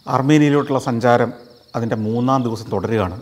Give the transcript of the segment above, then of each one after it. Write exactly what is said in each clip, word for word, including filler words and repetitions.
അർമേനിയയിലോട്ടുള്ള സഞ്ചാരം അതിൻ്റെ മൂന്നാം ദിവസം തുടരുകയാണ്.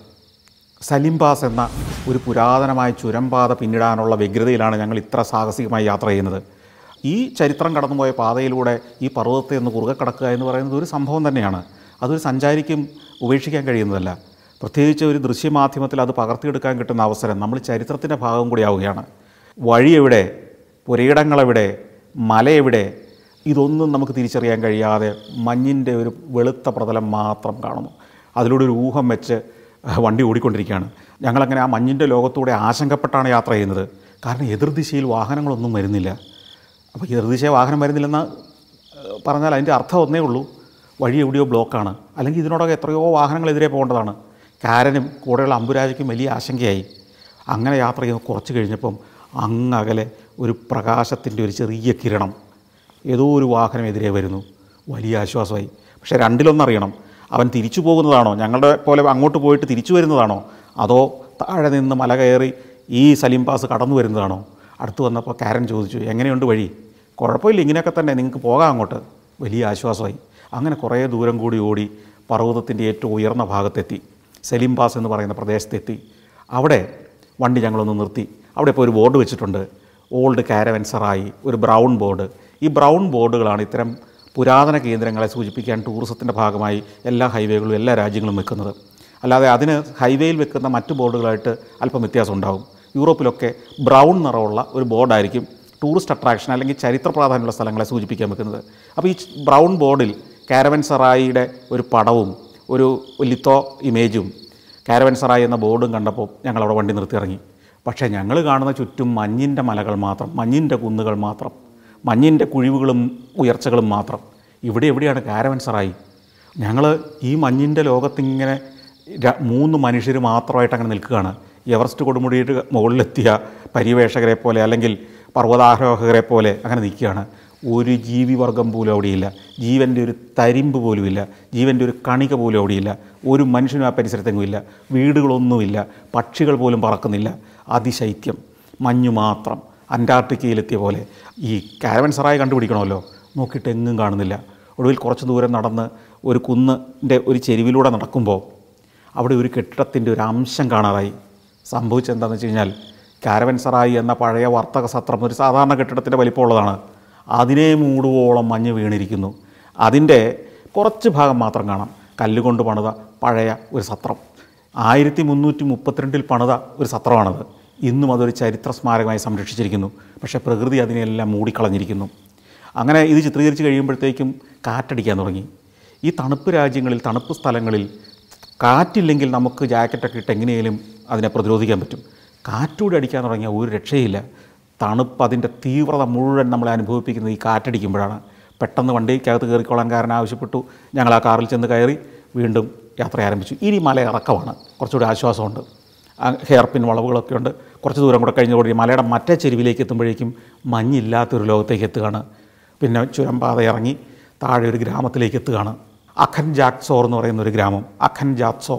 സലിം പാസ് എന്ന ഒരു പുരാതനമായ ചുരംപാത പിന്നിടാനുള്ള വ്യഗ്രതയിലാണ് ഞങ്ങൾ ഇത്ര സാഹസികമായി യാത്ര ചെയ്യുന്നത്. ഈ ചരിത്രം കടന്നുപോയ പാതയിലൂടെ ഈ പർവ്വതത്തെ ഒന്ന് കുറുകെ കടക്കുക എന്ന് പറയുന്നത് ഒരു സംഭവം തന്നെയാണ്. അതൊരു സഞ്ചാരിക്കും ഉപേക്ഷിക്കാൻ കഴിയുന്നതല്ല. പ്രത്യേകിച്ച് ഒരു ദൃശ്യമാധ്യമത്തിൽ അത് പകർത്തിയെടുക്കാൻ കിട്ടുന്ന അവസരം നമ്മൾ ചരിത്രത്തിൻ്റെ ഭാഗം കൂടിയാവുകയാണ്. വഴി എവിടെ, പുരയിടങ്ങളെവിടെ, മലയെവിടെ, ഇതൊന്നും നമുക്ക് തിരിച്ചറിയാൻ കഴിയാതെ മഞ്ഞിൻ്റെ ഒരു വെളുത്ത പ്രതലം മാത്രം കാണുന്നു. അതിലൂടെ ഒരു ഊഹം വെച്ച് വണ്ടി ഓടിക്കൊണ്ടിരിക്കുകയാണ്. ഞങ്ങളങ്ങനെ ആ മഞ്ഞിൻ്റെ ലോകത്തൂടെ ആശങ്കപ്പെട്ടാണ് യാത്ര ചെയ്യുന്നത്. കാരണം എതിർദിശയിൽ വാഹനങ്ങളൊന്നും വരുന്നില്ല. അപ്പോൾ എതിർദിശയിൽ വാഹനം വരുന്നില്ലെന്ന് പറഞ്ഞാൽ അതിൻ്റെ അർത്ഥം ഒന്നേ ഉള്ളൂ, വഴി എവിടെയോ ബ്ലോക്കാണ്, അല്ലെങ്കിൽ ഇതിനോടൊക്കെ എത്രയോ വാഹനങ്ങളെതിരെ പോകേണ്ടതാണ്. കാരനും കൂടെയുള്ള അമ്പുരാജയ്ക്കും വലിയ ആശങ്കയായി. അങ്ങനെ യാത്ര ചെയ്ത് കുറച്ച് കഴിഞ്ഞപ്പം അങ്ങകലെ ഒരു പ്രകാശത്തിൻ്റെ ഒരു ചെറിയ കിരണം, ഏതോ ഒരു വാഹനം എതിരെ വരുന്നു. വലിയ ആശ്വാസമായി. പക്ഷേ രണ്ടിലൊന്നറിയണം, അവൻ തിരിച്ചു പോകുന്നതാണോ, ഞങ്ങളുടെ പോലെ അങ്ങോട്ട് പോയിട്ട് തിരിച്ചു വരുന്നതാണോ, അതോ താഴെ നിന്ന് മല കയറി ഈ സലിം പാസ് കടന്നു വരുന്നതാണോ? അടുത്ത് വന്നപ്പോൾ കാരൻ ചോദിച്ചു, എങ്ങനെയുണ്ട് വഴി? കുഴപ്പമില്ല, ഇങ്ങനെയൊക്കെ തന്നെ, നിങ്ങൾക്ക് പോകാം അങ്ങോട്ട്. വലിയ ആശ്വാസമായി. അങ്ങനെ കുറേ ദൂരം കൂടി ഓടി പർവ്വതത്തിൻ്റെ ഏറ്റവും ഉയർന്ന ഭാഗത്തെത്തി. സലിം പാസ് എന്ന് പറയുന്ന പ്രദേശത്തെത്തി. അവിടെ വണ്ടി ഞങ്ങളൊന്ന് നിർത്തി. അവിടെ ഇപ്പോൾ ഒരു ബോർഡ് വെച്ചിട്ടുണ്ട്, ഓൾഡ് കാരവൻസറായി, ഒരു ബ്രൗൺ ബോർഡ്. ഈ ബ്രൗൺ ബോർഡുകളാണ് ഇത്തരം പുരാതന കേന്ദ്രങ്ങളെ സൂചിപ്പിക്കാൻ ടൂറിസത്തിൻ്റെ ഭാഗമായി എല്ലാ ഹൈവേകളും എല്ലാ രാജ്യങ്ങളും വെക്കുന്നത്. അല്ലാതെ അതിന് ഹൈവേയിൽ വെക്കുന്ന മറ്റ് ബോർഡുകളായിട്ട് അല്പം വ്യത്യാസം ഉണ്ടാകും. യൂറോപ്പിലൊക്കെ ബ്രൗൺ നിറമുള്ള ഒരു ബോർഡായിരിക്കും ടൂറിസ്റ്റ് അട്രാക്ഷൻ അല്ലെങ്കിൽ ചരിത്ര പ്രാധാന്യമുള്ള സ്ഥലങ്ങളെ സൂചിപ്പിക്കാൻ വെക്കുന്നത്. അപ്പോൾ ഈ ബ്രൗൺ ബോർഡിൽ കാരവൻസറായിയുടെ ഒരു പടവും ഒരു ലിത്തോ ഇമേജും കാരവൻസറായി എന്ന ബോർഡും കണ്ടപ്പോൾ ഞങ്ങളവിടെ വണ്ടി നിർത്തിയിറങ്ങി. പക്ഷേ ഞങ്ങൾ കാണുന്ന ചുറ്റും മഞ്ഞിൻ്റെ മലകൾ മാത്രം, മഞ്ഞിൻ്റെ കുന്നുകൾ മാത്രം, മഞ്ഞിൻ്റെ കുഴിവുകളും ഉയർച്ചകളും മാത്രം. ഇവിടെ എവിടെയാണ് കാരവൻസറായി? ഞങ്ങൾ ഈ മഞ്ഞിൻ്റെ ലോകത്തിങ്ങനെ മൂന്ന് മനുഷ്യർ മാത്രമായിട്ട് അങ്ങനെ നിൽക്കുകയാണ്. എവറസ്റ്റ് കൊടുമുടിയിട്ട് മുകളിലെത്തിയ പര്യവേഷകരെ പോലെ അല്ലെങ്കിൽ പർവ്വതാരോഹകരെ പോലെ അങ്ങനെ നിൽക്കുകയാണ്. ഒരു ജീവിവർഗം പോലും അവിടെയില്ല. ജീവൻ്റെ ഒരു തരിമ്പ് പോലുമില്ല. ജീവൻ്റെ ഒരു കണിക പോലും അവിടെയില്ല. ഒരു മനുഷ്യനും ആ പരിസരത്തെങ്ങുമില്ല. വീടുകളൊന്നുമില്ല. പക്ഷികൾ പോലും പറക്കുന്നില്ല. അതിശൈത്യം, മഞ്ഞു മാത്രം. അന്റാർട്ടിക്കയിലെത്തിയ പോലെ. ഈ കാരവൻസറായി കണ്ടുപിടിക്കണമല്ലോ, നോക്കിയിട്ട് എങ്ങും കാണുന്നില്ല. ഒടുവിൽ കുറച്ച് ദൂരം നടന്ന് ഒരു കുന്നിൻ്റെ ഒരു ചെരുവിലൂടെ നടക്കുമ്പോൾ അവിടെ ഒരു കെട്ടിടത്തിൻ്റെ ഒരു അംശം കാണാതായി. സംഭവിച്ചെന്താണെന്ന് വെച്ച് കഴിഞ്ഞാൽ കാരവൻസറായി എന്ന പഴയ വർത്തക സത്രം ഒരു സാധാരണ കെട്ടിടത്തിൻ്റെ വലിപ്പമുള്ളതാണ്. അതിനെ മൂടുവോളം മഞ്ഞ് വീണിരിക്കുന്നു. അതിൻ്റെ കുറച്ച് ഭാഗം മാത്രം കാണാം. കല്ലുകൊണ്ട് പണിത പഴയ ഒരു സത്രം. ആയിരത്തി മുന്നൂറ്റി മുപ്പത്തിരണ്ടിൽ പണിത ഒരു സത്രമാണത്. ഇന്നും അതൊരു ചരിത്ര സ്മാരകമായി സംരക്ഷിച്ചിരിക്കുന്നു. പക്ഷേ പ്രകൃതി അതിനെല്ലാം മൂടിക്കളഞ്ഞിരിക്കുന്നു. അങ്ങനെ ഇത് ചിത്രീകരിച്ച് കഴിയുമ്പോഴത്തേക്കും കാറ്റടിക്കാൻ തുടങ്ങി. ഈ തണുപ്പ് രാജ്യങ്ങളിൽ, തണുപ്പ് സ്ഥലങ്ങളിൽ കാറ്റില്ലെങ്കിൽ നമുക്ക് ജാക്കറ്റൊക്കെ ഇട്ട് എങ്ങനെയും അതിനെ പ്രതിരോധിക്കാൻ പറ്റും. കാറ്റൂടെ അടിക്കാൻ തുടങ്ങിയ ഒരു രക്ഷയില്ല. തണുപ്പ് അതിൻ്റെ തീവ്രത മുഴുവൻ നമ്മളെ അനുഭവിപ്പിക്കുന്നത് ഈ കാറ്റടിക്കുമ്പോഴാണ്. പെട്ടെന്ന് വണ്ടിക്കകത്ത് കയറിക്കോളാൻ കാരണം ആവശ്യപ്പെട്ടു. ഞങ്ങൾ ആ കാറിൽ ചെന്ന് കയറി വീണ്ടും യാത്ര ആരംഭിച്ചു. ഇനി മല ഇറക്കമാണ്, കുറച്ചുകൂടി ആശ്വാസമുണ്ട്. ഹെയർ പിൻ വളവുകളൊക്കെ ഉണ്ട്. കുറച്ച് ദൂരം കൂടെ കഴിഞ്ഞതോടെ മലയുടെ മറ്റേ ചെരുവിലേക്ക് എത്തുമ്പോഴേക്കും മഞ്ഞില്ലാത്തൊരു ലോകത്തേക്ക് എത്തുകയാണ്. പിന്നെ ചുരംപാത ഇറങ്ങി താഴെ ഒരു ഗ്രാമത്തിലേക്ക് എത്തുകയാണ്. അഖൻ ജാത്സോർ എന്ന് പറയുന്ന ഒരു ഗ്രാമം. അഖൻ ജാത്സോർ.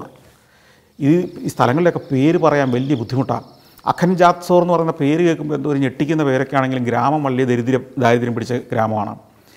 ഈ ഈ സ്ഥലങ്ങളുടെയൊക്കെ പേര് പറയാൻ വലിയ ബുദ്ധിമുട്ടാണ്. അഖൻ ജാത്സോർ എന്ന് പറയുന്ന പേര് കേൾക്കുമ്പോൾ എന്തോ ഒരു ഞെട്ടിക്കുന്ന പേരൊക്കെ ആണെങ്കിലും ഗ്രാമം വലിയ ദരിദ്രം ദാരിദ്ര്യം പിടിച്ച ഗ്രാമമാണ്.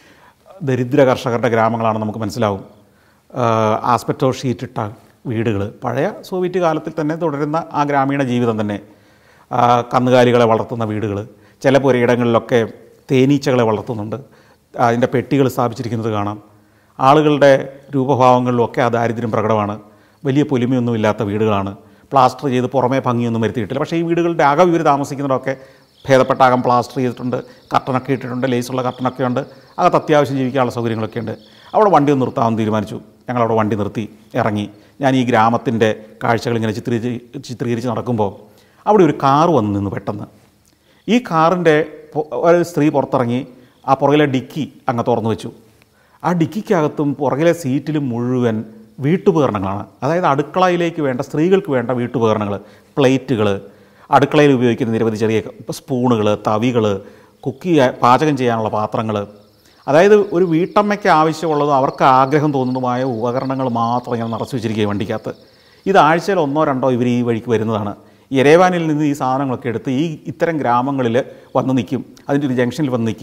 ദരിദ്ര കർഷകരുടെ ഗ്രാമങ്ങളാണ് നമുക്ക് മനസ്സിലാവും. ആസ്പെറ്റോ ഷീറ്റിട്ട വീടുകൾ, പഴയ സോവിയറ്റ് കാലത്തിൽ തന്നെ തുടരുന്ന ആ ഗ്രാമീണ ജീവിതം തന്നെ. കന്നുകാലികളെ വളർത്തുന്ന വീടുകൾ, ചില പുരയിടങ്ങളിലൊക്കെ തേനീച്ചകളെ വളർത്തുന്നുണ്ട്. അതിൻ്റെ പെട്ടികൾ സ്ഥാപിച്ചിരിക്കുന്നത് കാണാം. ആളുകളുടെ രൂപഭാവങ്ങളിലും ഒക്കെ ആ ദാരിദ്ര്യം പ്രകടമാണ്. വലിയ പൊലിമയൊന്നുമില്ലാത്ത വീടുകളാണ്. പ്ലാസ്റ്റർ ചെയ്ത് പുറമേ ഭംഗിയൊന്നും വരുത്തിയിട്ടില്ല. പക്ഷേ ഈ വീടുകളുടെ അകം ഇവർ താമസിക്കുന്നതൊക്കെ ഭേദപ്പെട്ട അകം പ്ലാസ്റ്റർ ചെയ്തിട്ടുണ്ട്, കർട്ടനൊക്കെ ഇട്ടിട്ടുണ്ട്, ലേസുള്ള കർട്ടനൊക്കെ ഉണ്ട്. അകത്ത് അത്യാവശ്യം ജീവിക്കാനുള്ള സൗകര്യങ്ങളൊക്കെ ഉണ്ട്. അവിടെ വണ്ടി ഒന്ന് നിർത്താമെന്ന് തീരുമാനിച്ചു. ഞങ്ങളവിടെ വണ്ടി നിർത്തി ഇറങ്ങി. ഞാൻ ഈ ഗ്രാമത്തിൻ്റെ കാഴ്ചകൾ ഇങ്ങനെ ചിത്രീകരിച്ച് ചിത്രീകരിച്ച് നടക്കുമ്പോൾ അവിടെ ഒരു കാറ് വന്ന് നിന്ന് പെട്ടെന്ന്. ഈ കാറിൻ്റെ ഒരു സ്ത്രീ പുറത്തിറങ്ങി ആ പുറകിലെ ഡിക്കി അങ്ങ് തുറന്നു വെച്ചു. ആ ഡിക്കിക്കകത്തും പുറകിലെ സീറ്റിലും മുഴുവൻ വീട്ടുപകരണങ്ങളാണ്. അതായത് അടുക്കളയിലേക്ക് വേണ്ട, സ്ത്രീകൾക്ക് വേണ്ട വീട്ടുപകരണങ്ങൾ, പ്ലേറ്റുകൾ, അടുക്കളയിൽ ഉപയോഗിക്കുന്ന നിരവധി ചെറിയ സ്പൂണുകൾ, തവികൾ, കുക്ക് പാചകം ചെയ്യാനുള്ള പാത്രങ്ങൾ, അതായത് ഒരു വീട്ടമ്മയ്ക്ക് ആവശ്യമുള്ളതും അവർക്ക് ആഗ്രഹം തോന്നുന്നതുമായ ഉപകരണങ്ങൾ മാത്രം ഇങ്ങനെ നിറച്ചു വെച്ചിരിക്കുക വണ്ടിക്കകത്ത്. ഇത് ആഴ്ചയിൽ ഒന്നോ രണ്ടോ ഇവർ ഈ വഴിക്ക് വരുന്നതാണ്. യെരേവാനിൽ നിന്ന് ഈ സാധനങ്ങളൊക്കെ എടുത്ത് ഈ ഇത്തരം ഗ്രാമങ്ങളിൽ വന്ന് നിൽക്കും. അതിൻ്റെ ഒരു ജംഗ്ഷനിൽ വന്ന് നിൽക്കും.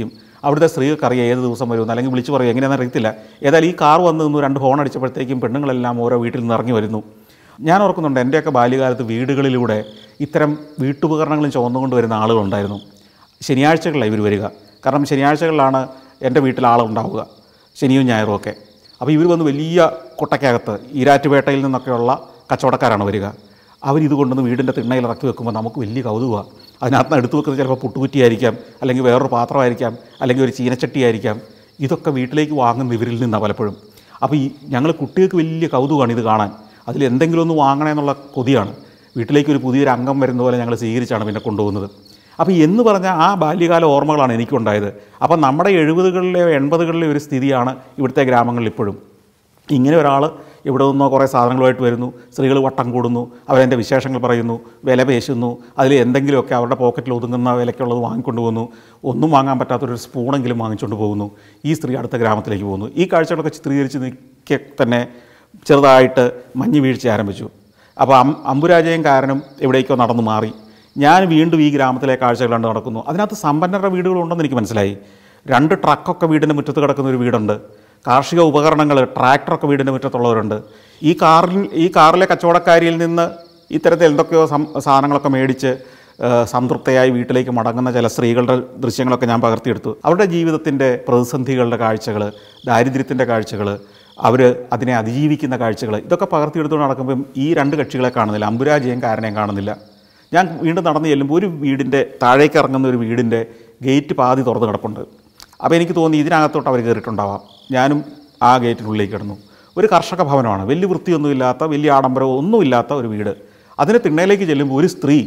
അവിടുത്തെ സ്ത്രീകൾക്കറിയാം ഏത് ദിവസം വരുമെന്ന്, അല്ലെങ്കിൽ വിളിച്ച് പറയും എങ്ങനെയാണെന്ന് അറിയത്തില്ല. ഏതായാലും ഈ കാർ വന്ന് നിന്ന് രണ്ട് ഹോൺ അടിച്ചപ്പോഴത്തേക്കും പെണ്ണുങ്ങളെല്ലാം ഓരോ വീട്ടിൽ നിന്ന് ഇറങ്ങി വരുന്നു. ഞാൻ ഓർക്കുന്നുണ്ട്, എൻ്റെയൊക്കെ ബാല്യകാലത്ത് വീടുകളിലൂടെ ഇത്തരം വീട്ടുപകരണങ്ങളും ചുമന്നുകൊണ്ട് വരുന്ന ആളുകളുണ്ടായിരുന്നു. ശനിയാഴ്ചകളിലാണ് ഇവർ വരിക. കാരണം ശനിയാഴ്ചകളിലാണ് എൻ്റെ വീട്ടിൽ ആളുണ്ടാവുക, ശനിയും ഞായറും ഒക്കെ. അപ്പോൾ ഇവർ വന്ന് വലിയ കൊട്ടയ്ക്കകത്ത് ഈരാറ്റുപേട്ടയിൽ നിന്നൊക്കെയുള്ള കച്ചവടക്കാരാണ് വരിക. അവരിത് കൊണ്ടുവന്ന് വീടിൻ്റെ തിണ്ണയിൽ ഇറക്കി വെക്കുമ്പോൾ നമുക്ക് വലിയ കൗതുകമാണ്. അതിനകത്ത് നിന്ന് എടുത്തു വെക്കുന്നത് ചിലപ്പോൾ പുട്ടുകുറ്റിയായിരിക്കാം, അല്ലെങ്കിൽ വേറൊരു പാത്രമായിരിക്കാം, അല്ലെങ്കിൽ ഒരു ചീനച്ചട്ടിയായിരിക്കാം. ഇതൊക്കെ വീട്ടിലേക്ക് വാങ്ങുന്ന ഇവരിൽ നിന്നാണ് പലപ്പോഴും. അപ്പോൾ ഈ ഞങ്ങൾ കുട്ടികൾക്ക് വലിയ കൗതുകമാണ് ഇത് കാണാൻ. അതിൽ എന്തെങ്കിലും ഒന്ന് വാങ്ങണേ എന്നുള്ള കൊതിയാണ്. വീട്ടിലേക്ക് ഒരു പുതിയൊരു അംഗം വരുന്ന പോലെ ഞങ്ങൾ സ്വീകരിച്ചാണ് പിന്നെ കൊണ്ടുപോകുന്നത്. അപ്പോൾ എന്ന് പറഞ്ഞാൽ ആ ബാല്യകാല ഓർമ്മകളാണ് എനിക്കുണ്ടായത്. അപ്പം നമ്മുടെ എഴുപതുകളിലെയോ എൺപതുകളിലെയോ ഒരു സ്ഥിതിയാണ് ഇവിടുത്തെ ഗ്രാമങ്ങളിൽ ഇപ്പോഴും. ഇങ്ങനെ ഒരാൾ ഇവിടെ നിന്നോ കുറേ സാധനങ്ങളുമായിട്ട് വരുന്നു, സ്ത്രീകൾ വട്ടം കൂടുന്നു, അവരെൻ്റെ വിശേഷങ്ങൾ പറയുന്നു, വില പേശുന്നു, അതിൽ എന്തെങ്കിലുമൊക്കെ അവരുടെ പോക്കറ്റിൽ ഒതുങ്ങുന്ന വിലയ്ക്കുള്ളത് വാങ്ങിക്കൊണ്ട് പോകുന്നു. ഒന്നും വാങ്ങാൻ പറ്റാത്തൊരു സ്പൂണെങ്കിലും വാങ്ങിച്ചുകൊണ്ട് പോകുന്നു. ഈ സ്ത്രീ അടുത്ത ഗ്രാമത്തിലേക്ക് പോകുന്നു. ഈ കാഴ്ചകളൊക്കെ ചിത്രീകരിച്ച് നിൽക്കെ തന്നെ ചെറുതായിട്ട് മഞ്ഞ് വീഴ്ച ആരംഭിച്ചു. അപ്പോൾ അം അമ്പുരാജയും കാരനും എവിടേക്കോ നടന്നു മാറി. ഞാൻ വീണ്ടും ഈ ഗ്രാമത്തിലെ കാഴ്ചകൾ കണ്ട് നടക്കുന്നു. അതിനകത്ത് സമ്പന്നരുടെ വീടുകളുണ്ടെന്ന് എനിക്ക് മനസ്സിലായി. രണ്ട് ട്രക്കൊക്കെ വീടിൻ്റെ മുറ്റത്ത് കിടക്കുന്ന ഒരു വീടുണ്ട്. കാർഷിക ഉപകരണങ്ങൾ, ട്രാക്ടറൊക്കെ വീടിൻ്റെ മുറ്റത്തുള്ളവരുണ്ട്. ഈ കാറിൽ ഈ കാറിലെ കച്ചവടക്കാരിയിൽ നിന്ന് ഇത്തരത്തിൽ എന്തൊക്കെയോ സാധനങ്ങളൊക്കെ മേടിച്ച് സംതൃപ്തയായി വീട്ടിലേക്ക് മടങ്ങുന്ന ചില സ്ത്രീകളുടെ ദൃശ്യങ്ങളൊക്കെ ഞാൻ പകർത്തിയെടുത്തു. അവരുടെ ജീവിതത്തിൻ്റെ പ്രതിസന്ധികളുടെ കാഴ്ചകൾ, ദാരിദ്ര്യത്തിൻ്റെ കാഴ്ചകൾ, അവർ അതിനെ അതിജീവിക്കുന്ന കാഴ്ചകൾ, ഇതൊക്കെ പകർത്തിയെടുത്തുകൊണ്ട് നടക്കുമ്പം ഈ രണ്ട് കക്ഷികളെ കാണുന്നില്ല, അമ്പുരാജയും കാരനെയും കാണുന്നില്ല. ഞാൻ വീണ്ടും നടന്നു ചെല്ലുമ്പോൾ ഒരു വീടിൻ്റെ താഴേക്ക് ഇറങ്ങുന്ന ഒരു വീടിൻ്റെ ഗേറ്റ് പാതി തുറന്ന് കിടപ്പുണ്ട്. അപ്പോൾ എനിക്ക് തോന്നി ഇതിനകത്തോട്ട് അവർ കയറിയിട്ടുണ്ടാവാം. ഞാനും ആ ഗേറ്റിനുള്ളിലേക്ക് കിടന്നു. ഒരു കർഷക ഭവനമാണ്, വലിയ വൃത്തിയൊന്നുമില്ലാത്ത, വലിയ ആഡംബരമോ ഒന്നുമില്ലാത്ത ഒരു വീട്. അതിന് തിണ്ണയിലേക്ക് ചെല്ലുമ്പോൾ ഒരു സ്ത്രീ,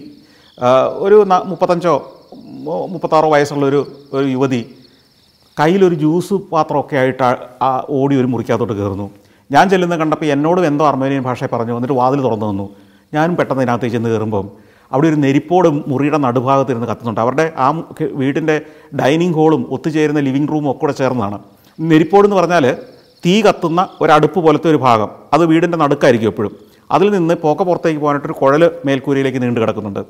ഒരു മുപ്പത്തഞ്ചോ മുപ്പത്താറോ വയസ്സുള്ളൊരു ഒരു യുവതി കയ്യിലൊരു ജ്യൂസ് പാത്രമൊക്കെ ആയിട്ട് ആ ഓടി ഒരു മുറിക്കകത്തോട്ട് കയറുന്നു. ഞാൻ ചെല്ലുന്ന കണ്ടപ്പോൾ എന്നോടും എന്തോ അർമേനിയൻ ഭാഷയിൽ പറഞ്ഞു. എന്നിട്ട് വാതിൽ തുറന്നു തന്നു. ഞാനും പെട്ടെന്ന് ഇതിനകത്തേക്ക് ചെന്ന് കയറുമ്പം അവിടെ ഒരു നെരിപ്പോട് മുറിയുടെ നടുഭാഗത്തിരുന്ന് കത്തുന്നുണ്ട്. അവരുടെ ആ വീടിൻ്റെ ഡൈനിങ് ഹോളും ഒത്തുചേരുന്ന ലിവിങ് റൂമും ഒക്കെ കൂടെ ചേർന്നതാണ്. നെരിപ്പോടെന്ന് പറഞ്ഞാൽ തീ കത്തുന്ന ഒരടുപ്പ് പോലത്തെ ഒരു ഭാഗം, അത് വീടിൻ്റെ നടുക്കായിരിക്കും എപ്പോഴും. അതിൽ നിന്ന് പോക്ക പുറത്തേക്ക് പോകാനായിട്ടൊരു കുഴൽ മേൽക്കൂരയിലേക്ക് നീണ്ടു കിടക്കുന്നുണ്ട്.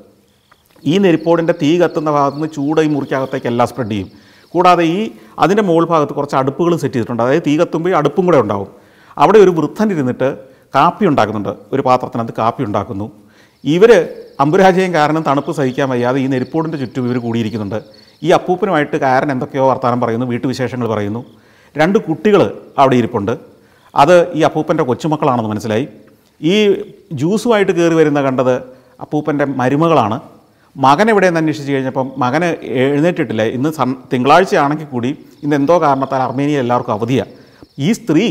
ഈ നെരിപ്പോടിൻ്റെ തീ കത്തുന്ന ഭാഗത്ത് നിന്ന് ചൂട് ഈ മുറിക്കകത്തേക്ക് എല്ലാം സ്പ്രെഡ് ചെയ്യും. കൂടാതെ ഈ അതിൻ്റെ മുകൾ ഭാഗത്ത് കുറച്ച് അടുപ്പുകളും സെറ്റ് ചെയ്തിട്ടുണ്ട്. അതായത് തീ കത്തുമ്പോൾ ഈ അടുപ്പും കൂടെ ഉണ്ടാവും. അവിടെ ഒരു വൃദ്ധനിരുന്നിട്ട് കാപ്പി ഉണ്ടാക്കുന്നുണ്ട്. ഒരു പാത്രത്തിനകത്ത് കാപ്പി ഉണ്ടാക്കുന്നു. ഇവർ അമ്പുരാജയും കാരനും തണുപ്പ് സഹിക്കാൻ വയ്യാതെ ഈ നെരിപ്പോടിൻ്റെ ചുറ്റും ഇവർ കൂടിയിരിക്കുന്നുണ്ട്. ഈ അപ്പൂപ്പനുമായിട്ട് കാരൻ എന്തൊക്കെയോ വർത്തമാനം പറയുന്നു, വീട്ടുവിശേഷങ്ങൾ പറയുന്നു. രണ്ട് കുട്ടികൾ അവിടെ ഇരിപ്പുണ്ട്. അത് ഈ അപ്പൂപ്പൻ്റെ കൊച്ചുമക്കളാണെന്ന് മനസ്സിലായി. ഈ ജ്യൂസുമായിട്ട് കയറി വരുന്ന കണ്ടത് അപ്പൂപ്പൻ്റെ മരുമകളാണ്. മകൻ എവിടെയെന്ന് അന്വേഷിച്ച് കഴിഞ്ഞപ്പം മകന് എഴുന്നേറ്റിട്ടില്ല. ഇന്ന് സൺ തിങ്കളാഴ്ചയാണെങ്കിൽ കൂടി ഇന്ന് എന്തോ കാരണത്താൽ അർമേനിയയിൽ എല്ലാവർക്കും അവധിയാണ്. ഈ സ്ത്രീ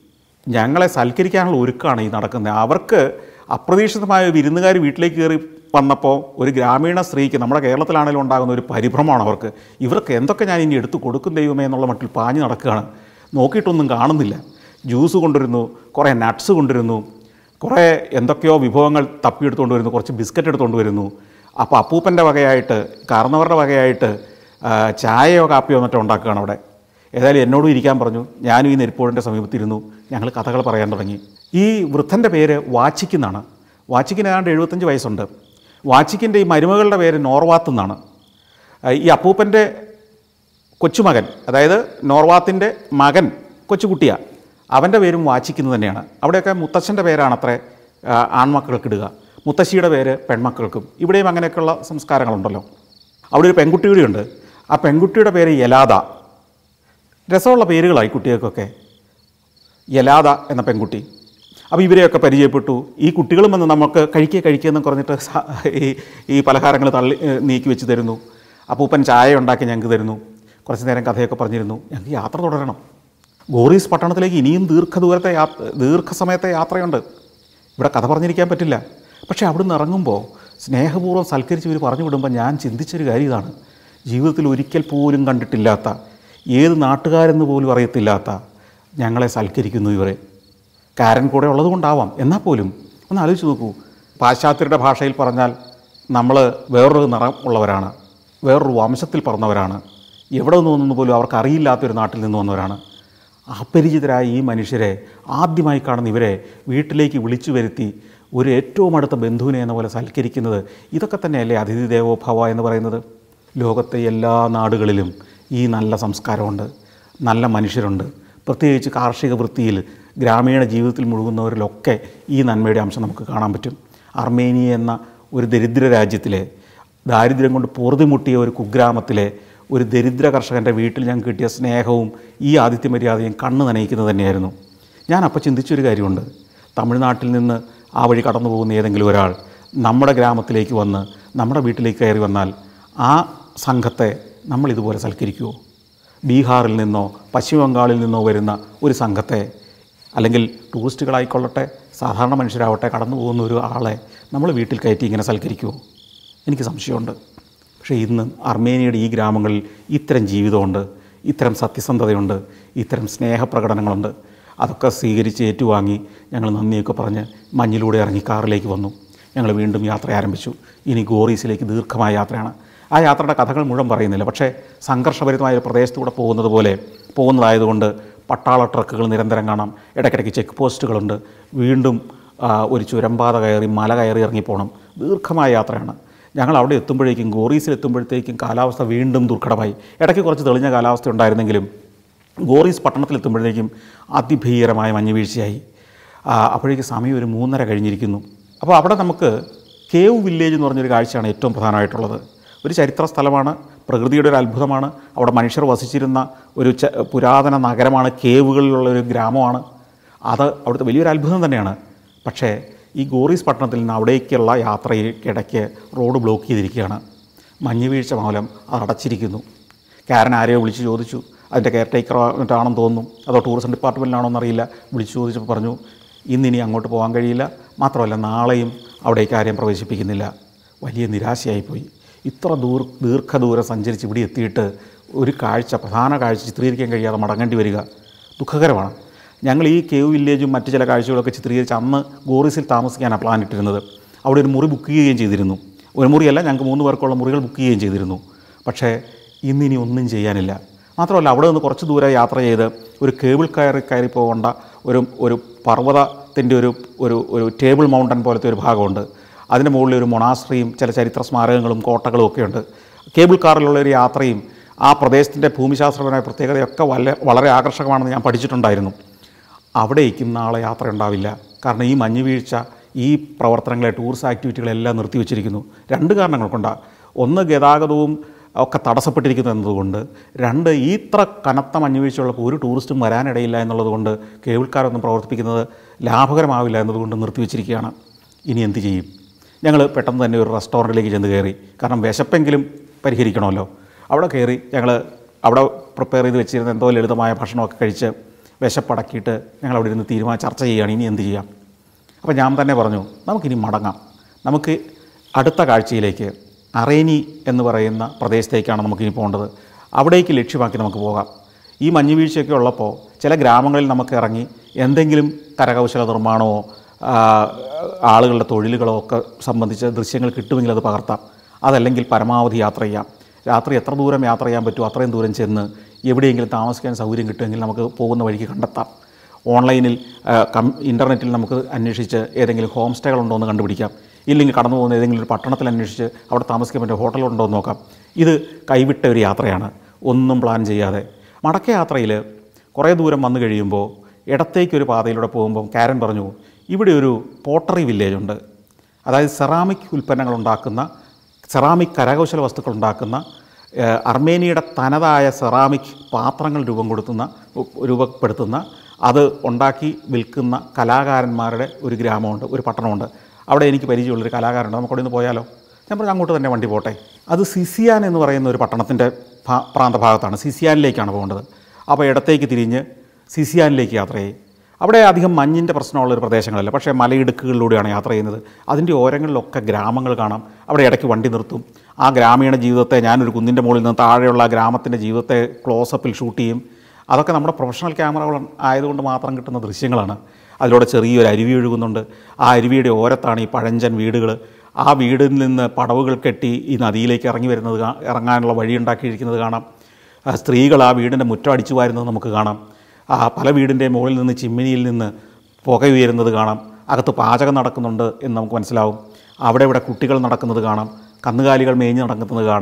ഞങ്ങളെ സൽക്കരിക്കാനുള്ള ഒരുക്കമാണ് ഈ നടക്കുന്നത്. അവർക്ക് അപ്രതീക്ഷിതമായ വിരുന്നുകാർ വീട്ടിലേക്ക് കയറി വന്നപ്പോൾ ഒരു ഗ്രാമീണ സ്ത്രീക്ക്, നമ്മുടെ കേരളത്തിലാണെങ്കിലും ഉണ്ടാകുന്ന ഒരു പരിഭ്രമമാണ് അവർക്ക്. ഇവർക്ക് എന്തൊക്കെ ഞാൻ ഇനി എടുത്തു കൊടുക്കും ദൈവമേ എന്നുള്ള മട്ടിൽ പാഞ്ഞു നടക്കുകയാണ്. നോക്കിയിട്ടൊന്നും കാണുന്നില്ല. ജ്യൂസ് കൊണ്ടുവരുന്നു, കുറേ നട്ട്സ് കൊണ്ടുവരുന്നു, കുറേ എന്തൊക്കെയോ വിഭവങ്ങൾ തപ്പിയെടുത്തുകൊണ്ട് വരുന്നു, കുറച്ച് ബിസ്ക്കറ്റ് എടുത്തുകൊണ്ട് വരുന്നു. അപ്പോൾ അപ്പൂപ്പൻ്റെ വകയായിട്ട്, കാർന്നവരുടെ വകയായിട്ട് ചായയോ കാപ്പിയോ മറ്റോ ഉണ്ടാക്കുകയാണ് അവിടെ. ഏതായാലും എന്നോടും ഇരിക്കാൻ പറഞ്ഞു. ഞാനും ഈ നെരിപ്പോടിൻ്റെ സമീപത്തിരുന്നു. ഞങ്ങൾ കഥകൾ പറയാൻ തുടങ്ങി. ഈ വൃദ്ധൻ്റെ പേര് വാച്ചിക്കെന്നാണ്. വാച്ചിക്കിന് ഏതാണ്ട് എഴുപത്തഞ്ച് വയസ്സുണ്ട്. വാച്ചിക്കിൻ്റെ ഈ മരുമകളുടെ പേര് നോർവാത്ത് എന്നാണ്. ഈ അപ്പൂപ്പൻ്റെ കൊച്ചുമകൻ, അതായത് നോർവാത്തിൻ്റെ മകൻ കൊച്ചുകുട്ടിയാണ്, അവൻ്റെ പേരും വാച്ചിക്കെന്ന് തന്നെയാണ്. അവിടെയൊക്കെ മുത്തച്ഛൻ്റെ പേരാണത്രേ ആൺമക്കൾക്കിടുക, മുത്തശ്ശിയുടെ പേര് പെൺമക്കൾക്കും. ഇവിടെയും അങ്ങനെയൊക്കെയുള്ള സംസ്കാരങ്ങളുണ്ടല്ലോ. അവിടെ ഒരു പെൺകുട്ടി കൂടിയുണ്ട്. ആ പെൺകുട്ടിയുടെ പേര് യലാദ. രസമുള്ള പേരുകളായി കുട്ടികൾക്കൊക്കെ. യലാദ എന്ന പെൺകുട്ടി. അപ്പോൾ ഇവരെയൊക്കെ പരിചയപ്പെട്ടു. ഈ കുട്ടികളും വന്ന് നമുക്ക് കഴിക്കുക കഴിക്കുക എന്ന് പറഞ്ഞിട്ട് ഈ ഈ പലഹാരങ്ങൾ തള്ളി നീക്കി വെച്ച് തരുന്നു. അപ്പൂപ്പൻ ചായ ഉണ്ടാക്കി ഞങ്ങൾക്ക് തരുന്നു. കുറച്ച് നേരം കഥയൊക്കെ പറഞ്ഞിരുന്നു. ഞങ്ങൾക്ക് യാത്ര തുടരണം. ഗോറീസ് പട്ടണത്തിലേക്ക് ഇനിയും ദീർഘദൂരത്തെ യാത്ര ദീർഘസമയത്തെ യാത്രയുണ്ട്. ഇവിടെ കഥ പറഞ്ഞിരിക്കാൻ പറ്റില്ല. പക്ഷേ അവിടെ നിന്ന് ഇറങ്ങുമ്പോൾ സ്നേഹപൂർവ്വം സൽക്കരിച്ച് ഇവർ പറഞ്ഞു വിടുമ്പോൾ ഞാൻ ചിന്തിച്ചൊരു കാര്യം ഇതാണ്. ജീവിതത്തിൽ ഒരിക്കൽ പോലും കണ്ടിട്ടില്ലാത്ത, ഏത് നാട്ടുകാരെന്ന് പോലും അറിയത്തില്ലാത്ത ഞങ്ങളെ സൽക്കരിക്കുന്നു ഇവരെ. കാരൻ കൂടെ ഉള്ളതുകൊണ്ടാവാം. എന്നാൽ പോലും ഒന്ന് ആലോചിച്ച് നോക്കൂ. പാശ്ചാത്യരുടെ ഭാഷയിൽ പറഞ്ഞാൽ നമ്മൾ വേറൊരു നിറം ഉള്ളവരാണ്, വേറൊരു വംശത്തിൽ പറഞ്ഞവരാണ്, എവിടെ നിന്ന് വന്നെന്ന് പോലും അവർക്ക് അറിയില്ലാത്തൊരു നാട്ടിൽ നിന്ന് വന്നവരാണ്. അപരിചിതരായ ഈ മനുഷ്യരെ, ആദ്യമായി കാണുന്ന ഇവരെ വീട്ടിലേക്ക് വിളിച്ചു വരുത്തി ഒരു ഏറ്റവും അടുത്ത ബന്ധുവിനെ എന്ന പോലെ സൽക്കരിക്കുന്നത്, ഇതൊക്കെ തന്നെയല്ലേ അതിഥി ദേവോ ഭവ എന്ന് പറയുന്നത്? ലോകത്തെ എല്ലാ നാടുകളിലും ഈ നല്ല സംസ്കാരമുണ്ട്, നല്ല മനുഷ്യരുണ്ട്. പ്രത്യേകിച്ച് കാർഷിക വൃത്തിയിൽ ഗ്രാമീണ ജീവിതത്തിൽ മുഴുകുന്നവരിലൊക്കെ ഈ നന്മയുടെ അംശം നമുക്ക് കാണാൻ പറ്റും. അർമേനിയ എന്ന ഒരു ദരിദ്ര രാജ്യത്തിലെ ദാരിദ്ര്യം കൊണ്ട് പൊറുതിമുട്ടിയ ഒരു കുഗ്രാമത്തിലെ ഒരു ദരിദ്ര കർഷകൻ്റെ വീട്ടിൽ ഞങ്ങൾക്ക് കിട്ടിയ സ്നേഹവും ഈ ആതിഥ്യമര്യാദയും കണ്ണ് നനയിക്കുന്നത് തന്നെയായിരുന്നു. ഞാൻ അപ്പോൾ ചിന്തിച്ചൊരു കാര്യമുണ്ട്. തമിഴ്നാട്ടിൽ നിന്ന് ആ വഴി കടന്നു പോകുന്ന ഏതെങ്കിലും ഒരാൾ നമ്മുടെ ഗ്രാമത്തിലേക്ക് വന്ന് നമ്മുടെ വീട്ടിലേക്ക് കയറി വന്നാൽ ആ സംഘത്തെ നമ്മൾ ഇതുപോലെ സൽക്കരിക്കുമോ? ബീഹാറിൽ നിന്നോ പശ്ചിമ ബംഗാളിൽ നിന്നോ വരുന്ന ഒരു സംഘത്തെ, അല്ലെങ്കിൽ ടൂറിസ്റ്റുകളായിക്കൊള്ളട്ടെ സാധാരണ മനുഷ്യരാവട്ടെ കടന്നു പോകുന്ന ഒരു ആളെ നമ്മൾ വീട്ടിൽ കയറ്റി ഇങ്ങനെ സൽക്കരിക്കുമോ? എനിക്ക് സംശയമുണ്ട്. പക്ഷേ ഇന്ന് അർമേനിയയുടെ ഈ ഗ്രാമങ്ങളിൽ ഇത്തരം ജീവിതമുണ്ട്, ഇത്തരം സത്യസന്ധതയുണ്ട്, ഇത്തരം സ്നേഹപ്രകടനങ്ങളുണ്ട്. അതൊക്കെ സ്വീകരിച്ച് ഏറ്റുവാങ്ങി ഞങ്ങൾ നന്ദിയൊക്കെ പറഞ്ഞ് മഞ്ഞിലൂടെ ഇറങ്ങി കാറിലേക്ക് വന്നു. ഞങ്ങൾ വീണ്ടും യാത്ര ആരംഭിച്ചു. ഇനി ഗോറീസിലേക്ക് ദീർഘമായ യാത്രയാണ്. ആ യാത്രയുടെ കഥകൾ മുഴുവൻ പറയുന്നില്ല. പക്ഷേ സംഘർഷഭരിതമായ ഒരു പ്രദേശത്തൂടെ പോകുന്നത് പോലെ പോകുന്നതായതുകൊണ്ട് പട്ടാള ട്രക്കുകൾ നിരന്തരം കാണാം. ഇടയ്ക്കിടയ്ക്ക് ചെക്ക് പോസ്റ്റുകളുണ്ട്. വീണ്ടും ഒരു ചുരംപാത കയറി മല കയറി ഇറങ്ങിപ്പോകണം. ദീർഘമായ യാത്രയാണ്. ഞങ്ങൾ അവിടെ എത്തുമ്പോഴേക്കും ഗോറീസിൽ എത്തുമ്പോഴത്തേക്കും കാലാവസ്ഥ വീണ്ടും ദുർഘടമായി. ഇടയ്ക്ക് കുറച്ച് തെളിഞ്ഞ കാലാവസ്ഥ ഉണ്ടായിരുന്നെങ്കിലും ഗോറീസ് പട്ടണത്തിലെത്തുമ്പോഴേക്കും അതിഭീകരമായ മഞ്ഞുവീഴ്ചയായി. അപ്പോഴേക്ക് സമയം ഒരു മൂന്നര കഴിഞ്ഞിരിക്കുന്നു. അപ്പോൾ അവിടെ നമുക്ക് കേവ് വില്ലേജ് എന്ന് പറഞ്ഞൊരു കാഴ്ചയാണ് ഏറ്റവും പ്രധാനമായിട്ടുള്ളത്. ഒരു ചരിത്ര സ്ഥലമാണ്, പ്രകൃതിയുടെ ഒരു അത്ഭുതമാണ്. അവിടെ മനുഷ്യർ വസിച്ചിരുന്ന ഒരു ച പുരാതന നഗരമാണ്, കേവുകളിലുള്ളൊരു ഗ്രാമമാണ്. അത് അവിടുത്തെ വലിയൊരു അത്ഭുതം തന്നെയാണ്. പക്ഷേ ഈ ഗോറീസ് പട്ടണത്തിൽ നിന്ന് അവിടേക്കുള്ള യാത്രയ്ക്കിടയ്ക്ക് റോഡ് ബ്ലോക്ക് ചെയ്തിരിക്കുകയാണ്. മഞ്ഞുവീഴ്ച മൂലം അത് അടച്ചിരിക്കുന്നു. കാരൻ ആരെയോ വിളിച്ച് ചോദിച്ചു. അതിൻ്റെ കെയർ ടേക്കറാണെന്ന് തോന്നുന്നു, അതോ ടൂറിസം ഡിപ്പാർട്ട്മെൻറ്റിലാണോ എന്നറിയില്ല. വിളിച്ചു ചോദിച്ചപ്പോൾ പറഞ്ഞു ഇന്നിനി അങ്ങോട്ട് പോകാൻ കഴിയില്ല, മാത്രമല്ല നാളെയും അവിടേക്ക് ആരെയും പ്രവേശിപ്പിക്കുന്നില്ല. വലിയ നിരാശയായിപ്പോയി. ഇത്ര ദൂർ ദീർഘദൂരം സഞ്ചരിച്ച് ഇവിടെ എത്തിയിട്ട് ഒരു കാഴ്ച, പ്രധാന കാഴ്ച ചിത്രീകരിക്കാൻ കഴിയാതെ മടങ്ങേണ്ടി വരിക ദുഃഖകരമാണ്. ഞങ്ങൾ ഈ കേവ് വില്ലേജും മറ്റു ചില കാഴ്ചകളൊക്കെ ചിത്രീകരിച്ച് അന്ന് ഗോറീസിൽ താമസിക്കാനാണ് പ്ലാൻ ഇട്ടിരുന്നത്. അവിടെ ഒരു മുറി ബുക്ക് ചെയ്യുകയും ചെയ്തിരുന്നു. ഒരു മുറിയല്ല, ഞങ്ങൾക്ക് മൂന്ന് പേർക്കുള്ള മുറികൾ ബുക്ക് ചെയ്യുകയും ചെയ്തിരുന്നു. പക്ഷേ ഇന്നിനി ഒന്നും ചെയ്യാനില്ല. മാത്രമല്ല അവിടെ നിന്ന് കുറച്ച് ദൂരം യാത്ര ചെയ്ത് ഒരു കേബിൾ കയറി കയറി പോകേണ്ട ഒരു ഒരു പർവ്വതത്തിൻ്റെ ഒരു ഒരു ഒരു ടേബിൾ മൗണ്ടൻ പോലത്തെ ഒരു ഭാഗമുണ്ട്. അതിൻ്റെ മുകളിൽ ഒരു മൊണാസ്ട്രിയും ചില ചരിത്ര സ്മാരകങ്ങളും കോട്ടകളും ഒക്കെയുണ്ട്. കേബിൾ കാറിലുള്ള ഒരു യാത്രയും ആ പ്രദേശത്തിൻ്റെ ഭൂമിശാസ്ത്രപരമായ പ്രത്യേകതയൊക്കെ വളരെ വളരെ ആകർഷകമാണെന്ന് ഞാൻ പഠിച്ചിട്ടുണ്ടായിരുന്നു. അവിടേക്കും നാളെ യാത്ര ഉണ്ടാവില്ല. കാരണം ഈ മഞ്ഞുവീഴ്ച ഈ പ്രവർത്തനങ്ങളെ, ടൂറിസ്റ്റ് ആക്ടിവിറ്റികളെല്ലാം നിർത്തിവെച്ചിരിക്കുന്നു. രണ്ട് കാരണങ്ങൾ കൊണ്ടാണ്. ഒന്ന്, ഗതാഗതവും ഒക്കെ തടസ്സപ്പെട്ടിരിക്കുന്നു എന്നതുകൊണ്ട്. രണ്ട്, ഈ ഇത്ര കനത്ത മഞ്ഞുവീഴ്ചയുള്ളപ്പോൾ ഒരു ടൂറിസ്റ്റും വരാനിടയില്ല എന്നുള്ളതുകൊണ്ട് കേബിൾ കാറൊന്നും പ്രവർത്തിപ്പിക്കുന്നത് ലാഭകരമാവില്ല എന്നതുകൊണ്ട് നിർത്തിവെച്ചിരിക്കുകയാണ്. ഇനി എന്ത് ചെയ്യും? ഞങ്ങൾ പെട്ടെന്ന് തന്നെ ഒരു റെസ്റ്റോറൻറ്റിലേക്ക് ചെന്ന് കയറി. കാരണം വിശപ്പെങ്കിലും പരിഹരിക്കണമല്ലോ. അവിടെ കയറി ഞങ്ങൾ അവിടെ പ്രിപ്പയർ ചെയ്ത് വെച്ചിരുന്ന എന്തോ ലളിതമായ ഭക്ഷണമൊക്കെ കഴിച്ച് വിശപ്പടക്കിയിട്ട് ഞങ്ങൾ അവിടെ ഇരുന്ന് തീരുമാനം ചർച്ച ചെയ്യുകയാണ് ഇനി എന്ത് ചെയ്യാം. അപ്പോൾ ഞാൻ തന്നെ പറഞ്ഞു നമുക്കിനി മടങ്ങാം. നമുക്ക് അടുത്ത കാഴ്ചയിലേക്ക് അറേനി എന്ന് പറയുന്ന പ്രദേശത്തേക്കാണ് നമുക്കിനി പോകേണ്ടത്. അവിടേക്ക് ലക്ഷ്യമാക്കി നമുക്ക് പോകാം. ഈ മഞ്ഞുവീഴ്ചയൊക്കെ ഉള്ളപ്പോൾ ചില ഗ്രാമങ്ങളിൽ നമുക്ക് ഇറങ്ങി എന്തെങ്കിലും കരകൗശല നിർമ്മാണമോ ആളുകളുടെ തൊഴിലുകളോ ഒക്കെ സംബന്ധിച്ച ദൃശ്യങ്ങൾ കിട്ടുമെങ്കിൽ അത് പകർത്താം. അതല്ലെങ്കിൽ പരമാവധി യാത്ര ചെയ്യാം. രാത്രി എത്ര ദൂരം യാത്ര ചെയ്യാൻ പറ്റുമോ അത്രയും ദൂരം ചെന്ന് എവിടെയെങ്കിലും താമസിക്കാൻ സൗകര്യം കിട്ടുമെങ്കിൽ നമുക്ക് പോകുന്ന വഴിക്ക് കണ്ടെത്താം. ഓൺലൈനിൽ കം ഇൻ്റർനെറ്റിൽ നമുക്ക് അന്വേഷിച്ച് ഏതെങ്കിലും ഹോം സ്റ്റേകളുണ്ടോ എന്ന് കണ്ടുപിടിക്കാം. ഇല്ലെങ്കിൽ കടന്നു പോകുന്ന ഏതെങ്കിലും ഒരു പട്ടണത്തിൽ അന്വേഷിച്ച് അവിടെ താമസിക്കാൻ പറ്റിയ ഹോട്ടലുണ്ടോ എന്ന് നോക്കാം. ഇത് കൈവിട്ട ഒരു യാത്രയാണ്, ഒന്നും പ്ലാൻ ചെയ്യാതെ. മടക്ക യാത്രയിൽ കുറേ ദൂരം വന്നു കഴിയുമ്പോൾ ഇടത്തേക്കൊരു പാതയിലൂടെ പോകുമ്പോൾ കാരൻ പറഞ്ഞു ഇവിടെ ഒരു പോട്ടറി വില്ലേജ് ഉണ്ട്. അതായത് സെറാമിക് ഉൽപ്പന്നങ്ങൾ ഉണ്ടാക്കുന്ന, സെറാമിക് കരകൗശല വസ്തുക്കൾ ഉണ്ടാക്കുന്ന, അർമേനിയയുടെ തനതായ സെറാമിക് പാത്രങ്ങൾ രൂപം കൊടുത്തുന്ന രൂപപ്പെടുത്തുന്ന അത് ഉണ്ടാക്കി വിൽക്കുന്ന കലാകാരന്മാരുടെ ഒരു ഗ്രാമമുണ്ട്, ഒരു പട്ടണമുണ്ട്. അവിടെ എനിക്ക് പരിചയമുള്ളൊരു കലാകാരനുണ്ട്, നമുക്കവിടെ നിന്ന് പോയാലോ? ഞാൻ പറഞ്ഞു അങ്ങോട്ട് തന്നെ വണ്ടി പോട്ടെ. അത് സിസിയാൻ എന്ന് പറയുന്ന ഒരു പട്ടണത്തിൻ്റെ പ്രാന്തഭാഗത്താണ്. സിസിയാനിലേക്കാണ് പോകേണ്ടത്. അപ്പോൾ ഇടത്തേക്ക് തിരിഞ്ഞ് സിസിയാനിലേക്ക് യാത്ര ചെയ്യും. അവിടെ അധികം മഞ്ഞിൻ്റെ പ്രശ്നമുള്ളൊരു പ്രദേശങ്ങളല്ല, പക്ഷേ മലയിടുക്കുകളിലൂടെയാണ് യാത്ര ചെയ്യുന്നത്. അതിൻ്റെ ഓരങ്ങളിലൊക്കെ ഗ്രാമങ്ങൾ കാണാം. അവിടെ ഇടയ്ക്ക് വണ്ടി നിർത്തും. ആ ഗ്രാമീണ ജീവിതത്തെ ഞാനൊരു കുന്നിൻ്റെ മുകളിൽ നിന്ന് താഴെയുള്ള ഗ്രാമത്തിൻ്റെ ജീവിതത്തെ ക്ലോസപ്പിൽ ഷൂട്ട് ചെയ്യും. അതൊക്കെ നമ്മുടെ പ്രൊഫഷണൽ ക്യാമറകൾ ആയതുകൊണ്ട് മാത്രം കിട്ടുന്ന ദൃശ്യങ്ങളാണ്. അതിലൂടെ ചെറിയൊരു അരുവി ഒഴുകുന്നുണ്ട്. ആ അരുവിയുടെ ഓരത്താണ് ഈ പഴഞ്ചൻ വീടുകൾ. ആ വീടിൽ നിന്ന് പടവുകൾ കെട്ടി ഈ നദിയിലേക്ക് ഇറങ്ങി വരുന്നത് ഇറങ്ങാനുള്ള വഴി ഉണ്ടാക്കിയിരിക്കുന്നത് കാണാം. സ്ത്രീകൾ ആ വീടിൻ്റെ മുറ്റം അടിച്ചു വാരുന്നത് നമുക്ക് കാണാം. ആ പല വീടിൻ്റെ മുകളിൽ നിന്ന് ചിമ്മിനിയിൽ നിന്ന് പുക ഉയരുന്നത് കാണാം. അകത്ത് പാചകം നടക്കുന്നുണ്ട് എന്ന് നമുക്ക് മനസ്സിലാവും. അവിടെ ഇവിടെ കുട്ടികൾ നടക്കുന്നത് കാണാം. കന്നുകാലികൾ മേഞ്ഞ് നടക്കുന്നത് കാണാം.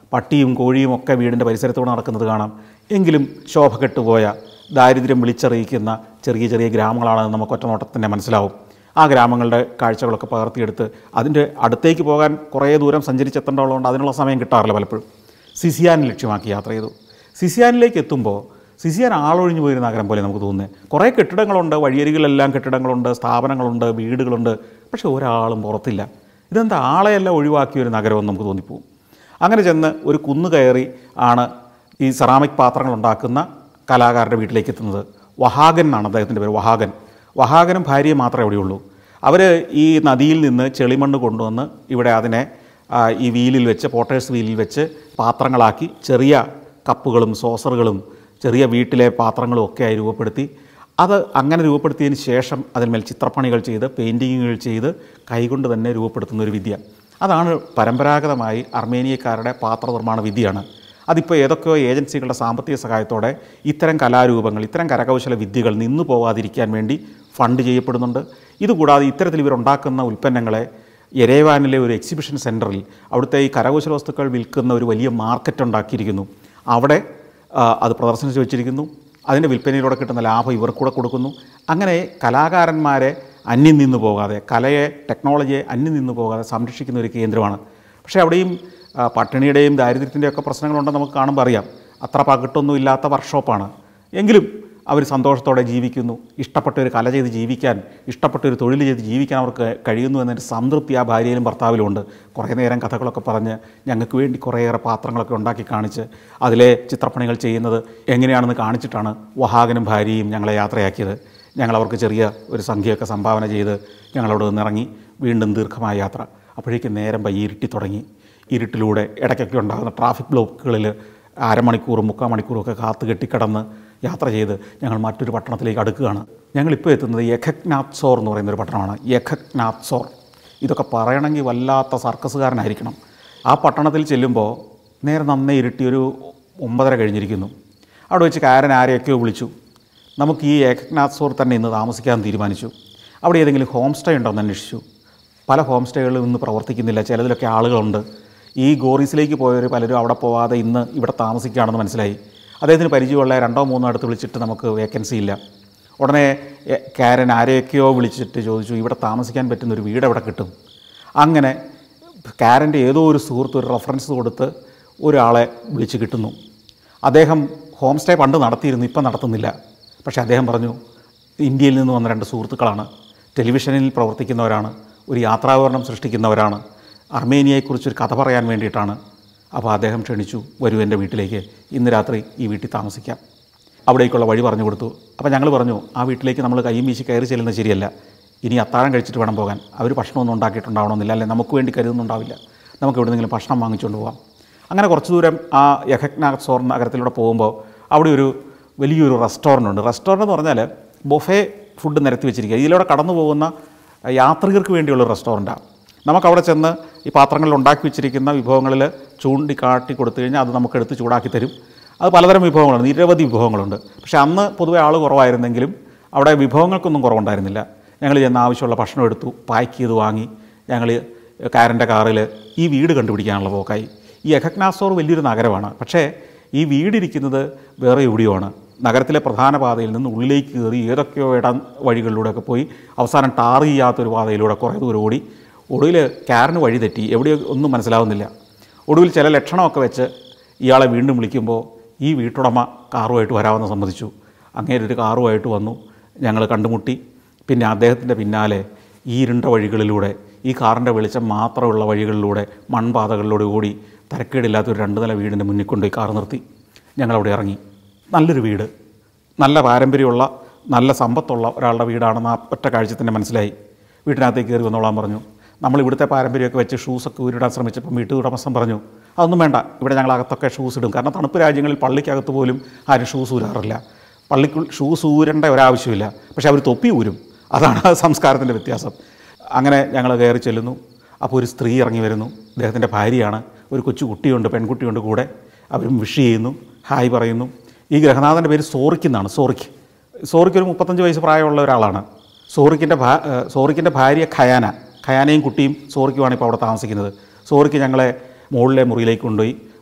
പട്ടിയും കോഴിയും ഒക്കെ വീടിൻ്റെ പരിസരത്തോടെ നടക്കുന്നത് കാണാം. എങ്കിലും ശോഭ കെട്ടുപോയ ദാരിദ്ര്യം വിളിച്ചറിയിക്കുന്ന ചെറിയ ചെറിയ ഗ്രാമങ്ങളാണെന്ന് നമുക്ക് ഒറ്റനോട്ടത്തിൽ തന്നെ മനസ്സിലാവും. ആ ഗ്രാമങ്ങളുടെ കാഴ്ചകളൊക്കെ പകർത്തിയെടുത്ത് അതിൻ്റെ അടുത്തേക്ക് പോകാൻ കുറേ ദൂരം സഞ്ചരിച്ചെത്തേണ്ടതുകൊണ്ട് അതിനുള്ള സമയം കിട്ടാറില്ല പലപ്പോഴും. സിസിയാൻ ലക്ഷ്യമാക്കി യാത്ര ചെയ്തു. സിസിയാനിലേക്ക് എത്തുമ്പോൾ സിസിയാൻ ആളൊഴിഞ്ഞു പോയൊരു നഗരം പോലെ നമുക്ക് തോന്നുന്നത്. കുറേ കെട്ടിടങ്ങളുണ്ട്, വഴിയരികിലെല്ലാം കെട്ടിടങ്ങളുണ്ട്, സ്ഥാപനങ്ങളുണ്ട്, വീടുകളുണ്ട്, പക്ഷേ ഒരാളും പുറത്തില്ല. ഇതെന്താ ആളെയെല്ലാം ഒഴിവാക്കിയൊരു നഗരമെന്ന് നമുക്ക് തോന്നിപ്പോവും. അങ്ങനെ ചെന്ന് ഒരു കുന്ന് കയറി ആണ് ഈ സെറാമിക് പാത്രങ്ങൾ ഉണ്ടാക്കുന്ന കലാകാരൻ്റെ വീട്ടിലേക്ക് എത്തുന്നത്. വഹാഗൻ എന്നാണ് അദ്ദേഹത്തിൻ്റെ പേര്, വഹാഗൻ. വഹാഗനും ഭാര്യയും മാത്രമേ അവിടെയുള്ളൂ. അവർ ഈ നദിയിൽ നിന്ന് ചെളിമണ്ണ് കൊണ്ടുവന്ന് ഇവിടെ അതിനെ ഈ വീലിൽ വെച്ച്, പോട്ടേഴ്സ് വീലിൽ വെച്ച് പാത്രങ്ങളാക്കി ചെറിയ കപ്പുകളും സോസറുകളും ചെറിയ വീട്ടിലെ പാത്രങ്ങളും ഒക്കെയായി രൂപപ്പെടുത്തി. അത് അങ്ങനെ രൂപപ്പെടുത്തിയതിന് ശേഷം അതിന്മേൽ ചിത്രപ്പണികൾ ചെയ്ത് പെയിൻറ്റിങ്ങുകൾ ചെയ്ത് കൈകൊണ്ട് തന്നെ രൂപപ്പെടുത്തുന്ന ഒരു വിദ്യ. അതാണ് പരമ്പരാഗതമായി അർമേനിയക്കാരുടെ പാത്രനിർമ്മാണ വിദ്യയാണ്. അതിപ്പോൾ ഏതൊക്കെയോ ഏജൻസികളുടെ സാമ്പത്തിക സഹായത്തോടെ ഇത്തരം കലാരൂപങ്ങൾ, ഇത്തരം കരകൗശല വിദ്യകൾ നിന്നു പോകാതിരിക്കാൻ വേണ്ടി ഫണ്ട് ചെയ്യപ്പെടുന്നുണ്ട്. ഇതുകൂടാതെ ഇത്തരത്തിൽ ഇവരുണ്ടാക്കുന്ന ഉൽപ്പന്നങ്ങളെ യെരേവാനിലെ ഒരു എക്സിബിഷൻ സെൻറ്ററിൽ അവിടുത്തെ ഈ കരകൗശല വസ്തുക്കൾ വിൽക്കുന്ന ഒരു വലിയ മാർക്കറ്റ് ഉണ്ടാക്കിയിരിക്കുന്നു. അവിടെ അത് പ്രദർശനിച്ച് വെച്ചിരിക്കുന്നു. അതിൻ്റെ വിൽപ്പനയിലൂടെ കിട്ടുന്ന ലാഭം ഇവർക്കൂടെ കൊടുക്കുന്നു. അങ്ങനെ കലാകാരന്മാരെ അന്യം നിന്നു പോകാതെ, കലയെ, ടെക്നോളജിയെ അന്യം നിന്നു പോകാതെ സംരക്ഷിക്കുന്ന ഒരു കേന്ദ്രമാണ്. പക്ഷേ അവിടെയും പട്ടിണിയുടെയും ദാരിദ്ര്യത്തിൻ്റെയും ഒക്കെ പ്രശ്നങ്ങളുണ്ടെന്ന് നമുക്ക് കാണുമ്പോൾ അറിയാം. അത്ര പകിട്ടൊന്നും ഇല്ലാത്ത വർക്ക്ഷോപ്പാണ്. എങ്കിലും അവർ സന്തോഷത്തോടെ ജീവിക്കുന്നു. ഇഷ്ടപ്പെട്ട ഒരു കല ചെയ്ത് ജീവിക്കാൻ, ഇഷ്ടപ്പെട്ട ഒരു തൊഴിൽ ചെയ്ത് ജീവിക്കാൻ അവർക്ക് കഴിയുന്നു എന്നൊരു സംതൃപ്തി ആ ഭാര്യയിലും ഭർത്താവിലും ഉണ്ട്. കുറേ നേരം കഥകളൊക്കെ പറഞ്ഞ് ഞങ്ങൾക്ക് വേണ്ടി കുറേയേറെ പാത്രങ്ങളൊക്കെ ഉണ്ടാക്കി കാണിച്ച് അതിലെ ചിത്രപ്പണികൾ ചെയ്യുന്നത് എങ്ങനെയാണെന്ന് കാണിച്ചിട്ടാണ് വഹാഗനും ഭാര്യയും ഞങ്ങളെ യാത്രയാക്കിയത്. ഞങ്ങളവർക്ക് ചെറിയ ഒരു സംഖ്യയൊക്കെ സംഭാവന ചെയ്ത് ഞങ്ങളവിടെ നിന്നിറങ്ങി. വീണ്ടും ദീർഘമായ യാത്ര. അപ്പോഴേക്കും നേരം വൈകി ഇരുട്ടി തുടങ്ങി. ഇരുട്ടിലൂടെ ഇടയ്ക്കൊക്കെ ഉണ്ടാകുന്ന ട്രാഫിക് ബ്ലോക്കുകളിൽ അരമണിക്കൂറും മുക്കാൽ മണിക്കൂറും ഒക്കെ കാത്തു കെട്ടിക്കിടന്ന് യാത്ര ചെയ്ത് ഞങ്ങൾ മറ്റൊരു പട്ടണത്തിലേക്ക് അടുക്കുകയാണ്. ഞങ്ങളിപ്പോൾ എത്തുന്നത് യഖക്നാത്സോർ എന്ന് പറയുന്നൊരു പട്ടണമാണ്. യഖക്നാത്സോർ. ഇതൊക്കെ പറയണമെങ്കിൽ വല്ലാത്ത സർക്കസുകാരനായിരിക്കണം. ആ പട്ടണത്തിൽ ചെല്ലുമ്പോൾ നേരെ നന്നേ ഇരുട്ടി, ഒരു ഒമ്പതര കഴിഞ്ഞിരിക്കുന്നു. അവിടെ വെച്ച് കാരൻ ആരെയൊക്കെയോ വിളിച്ചു. നമുക്ക് ഈ യഖക്നാത്സോർ തന്നെ ഇന്ന് താമസിക്കാൻ തീരുമാനിച്ചു. അവിടെ ഏതെങ്കിലും ഹോം സ്റ്റേ ഉണ്ടോ എന്ന് അന്വേഷിച്ചു. പല ഹോം സ്റ്റേകളിലും ഇന്ന് പ്രവർത്തിക്കുന്നില്ല. ചിലതിലൊക്കെ ആളുകളുണ്ട്. ഈ ഗോറീസിലേക്ക് പോയവർ പലരും അവിടെ പോവാതെ ഇന്ന് ഇവിടെ താമസിക്കുകയാണെന്ന് മനസ്സിലായി. അദ്ദേഹത്തിന് പരിചയമുള്ള രണ്ടോ മൂന്നോ അടുത്ത് വിളിച്ചിട്ട് നമുക്ക് വേക്കൻസി ഇല്ല. ഉടനെ കാരൻ ആരെയൊക്കെയോ വിളിച്ചിട്ട് ചോദിച്ചു, ഇവിടെ താമസിക്കാൻ പറ്റുന്നൊരു വീട് എവിടെ കിട്ടും? അങ്ങനെ കാരൻ്റെ ഏതോ ഒരു സുഹൃത്ത് ഒരു റെഫറൻസ് കൊടുത്ത് ഒരാളെ വിളിച്ച് കിട്ടുന്നു. അദ്ദേഹം ഹോം സ്റ്റേ പണ്ട് നടത്തിയിരുന്നു, ഇപ്പം നടത്തുന്നില്ല. പക്ഷേ അദ്ദേഹം പറഞ്ഞു, ഇന്ത്യയിൽ നിന്ന് വന്ന രണ്ട് സുഹൃത്തുക്കളാണ്, ടെലിവിഷനിൽ പ്രവർത്തിക്കുന്നവരാണ്, ഒരു യാത്രാവിവരണം സൃഷ്ടിക്കുന്നവരാണ്, അർമേനിയയെക്കുറിച്ചൊരു കഥ പറയാൻ വേണ്ടിയിട്ടാണ്. അപ്പോൾ അദ്ദേഹം ക്ഷണിച്ചു, വരൂ എൻ്റെ വീട്ടിലേക്ക്, ഇന്ന് രാത്രി ഈ വീട്ടിൽ താമസിക്കാം. അവിടേക്കുള്ള വഴി പറഞ്ഞു കൊടുത്തു. അപ്പോൾ ഞങ്ങൾ പറഞ്ഞു, ആ വീട്ടിലേക്ക് നമ്മൾ കയ്യും വീശി കയറി ചെല്ലുന്നത് ശരിയല്ല, ഇനി അത്താഴം കഴിച്ചിട്ട് വേണം പോകാൻ. അവർ ഭക്ഷണമൊന്നും ഉണ്ടാക്കിയിട്ടുണ്ടാവണമെന്നില്ല, അല്ലെ നമുക്ക് വേണ്ടി കരുതുന്നുണ്ടാവില്ല, നമുക്ക് എവിടെയെങ്കിലും ഭക്ഷണം വാങ്ങിച്ചുകൊണ്ട് പോകാം. അങ്ങനെ കുറച്ച് ദൂരം ആ യഖക്നാത്സോർ നഗരത്തിലൂടെ പോകുമ്പോൾ അവിടെ ഒരു വലിയൊരു റെസ്റ്റോറൻ്റ് ഉണ്ട്. റെസ്റ്റോറൻ്റ് എന്ന് പറഞ്ഞാൽ ബൊഫേ ഫുഡ് നിരത്തി വെച്ചിരിക്കുക. ഇതിലൂടെ കടന്നു പോകുന്ന യാത്രികർക്ക് വേണ്ടിയുള്ള റെസ്റ്റോറൻറ്റാണ്. നമുക്കവിടെ ചെന്ന് ഈ പാത്രങ്ങളിൽ ഉണ്ടാക്കി വെച്ചിരിക്കുന്ന വിഭവങ്ങളിൽ ചൂണ്ടിക്കാട്ടി കൊടുത്തു കഴിഞ്ഞാൽ അത് നമുക്കെടുത്ത് ചൂടാക്കി തരും. അത് പലതരം വിഭവങ്ങളുണ്ട്, നിരവധി വിഭവങ്ങളുണ്ട്. പക്ഷേ അന്ന് പൊതുവെ ആൾ കുറവായിരുന്നെങ്കിലും അവിടെ വിഭവങ്ങൾക്കൊന്നും കുറവുണ്ടായിരുന്നില്ല. ഞങ്ങൾ ചെന്ന് ആവശ്യമുള്ള ഭക്ഷണം എടുത്തു, പാക്ക് ചെയ്ത് വാങ്ങി ഞങ്ങൾ കാരൻ്റെ കാറിൽ ഈ വീട് കണ്ടുപിടിക്കാനുള്ള പോക്കായി. ഈ യഖക്നാത്സോർ വലിയൊരു നഗരമാണ്. പക്ഷേ ഈ വീടിരിക്കുന്നത് വേറെ എവിടെയുമാണ്. നഗരത്തിലെ പ്രധാന പാതയിൽ നിന്ന് ഉള്ളിലേക്ക് കയറി ഏതൊക്കെയോ ഇടം വഴികളിലൂടെയൊക്കെ പോയി അവസാനം ടാർ ചെയ്യാത്തൊരു പാതയിലൂടെ കുറേ ദൂരം ഓടി. ഒടുവിൽ കാരന് വഴി തെറ്റി, എവിടെയോ ഒന്നും മനസ്സിലാവുന്നില്ല. ഒടുവിൽ ചില ലക്ഷണമൊക്കെ വെച്ച് ഇയാളെ വീണ്ടും വിളിക്കുമ്പോൾ ഈ വീട്ടുടമ കാറുമായിട്ട് വരാമെന്ന് സമ്മതിച്ചു. അങ്ങേരൊരു കാറുമായിട്ട് വന്നു, ഞങ്ങൾ കണ്ടുമുട്ടി. പിന്നെ അദ്ദേഹത്തിൻ്റെ പിന്നാലെ ഈ ഇരുണ്ട വഴികളിലൂടെ, ഈ കാറിൻ്റെ വെളിച്ചം മാത്രമുള്ള വഴികളിലൂടെ, മൺപാതകളിലൂടെ ഓടി തരക്കേടില്ലാത്തൊരു രണ്ട് നില വീടിൻ്റെ മുന്നിൽ കൊണ്ടുപോയി കാർ നിർത്തി. ഞങ്ങളവിടെ ഇറങ്ങി. നല്ലൊരു വീട്, നല്ല പാരമ്പര്യമുള്ള നല്ല സമ്പത്തുള്ള ഒരാളുടെ വീടാണെന്ന് ആ ഒറ്റ കാഴ്ച തന്നെ മനസ്സിലായി. വീട്ടിനകത്തേക്ക് കയറി വന്നോളാൻ പറഞ്ഞു. നമ്മൾ ഇവിടുത്തെ പാരമ്പര്യമൊക്കെ വെച്ച് ഷൂസൊക്കെ ഊരിടാൻ ശ്രമിച്ചപ്പോൾ വീട്ടു ഉടമസ്ഥൻ പറഞ്ഞു, അതൊന്നും വേണ്ട, ഇവിടെ ഞങ്ങൾ അകത്തൊക്കെ ഷൂസ് ഇടും. കാരണം തണുപ്പ് രാജ്യങ്ങളിൽ പള്ളിക്കകത്ത് പോലും ആരും ഷൂസ് ഊരാറില്ല. പള്ളിക്ക് ഷൂസ് ഊരേണ്ട ഒരാവശ്യമില്ല, പക്ഷേ അവർ തൊപ്പി ഊരും. അതാണ് സംസ്കാരത്തിൻ്റെ വ്യത്യാസം. അങ്ങനെ ഞങ്ങൾ കയറി ചെല്ലുന്നു. അപ്പോൾ ഒരു സ്ത്രീ ഇറങ്ങി വരുന്നു. അദ്ദേഹത്തിൻ്റെ ഭാര്യയാണ്. ഒരു കൊച്ചു കുട്ടിയുണ്ട്, പെൺകുട്ടിയുണ്ട് കൂടെ. അവരും വിഷ് ചെയ്യുന്നു, ഹായ് പറയുന്നു. ഈ ഗ്രഹനാഥൻ്റെ പേര് സോറിക്ക് എന്നാണ്. സോറിക്ക് സോറിക്ക് ഒരു മുപ്പത്തഞ്ച് വയസ്സ് പ്രായമുള്ള ഒരാളാണ്. സോറിക്കിൻ്റെ ഭാ സോറിക്കിൻ്റെ ഭാര്യ ഖയാന ഖയാനയും കുട്ടിയും സോറിക്കുമാണ് ഇപ്പോൾ അവിടെ താമസിക്കുന്നത്. സോറിക്ക് ഞങ്ങളെ മുകളിലെ മുറിയിലേക്ക് കൊണ്ടുപോയി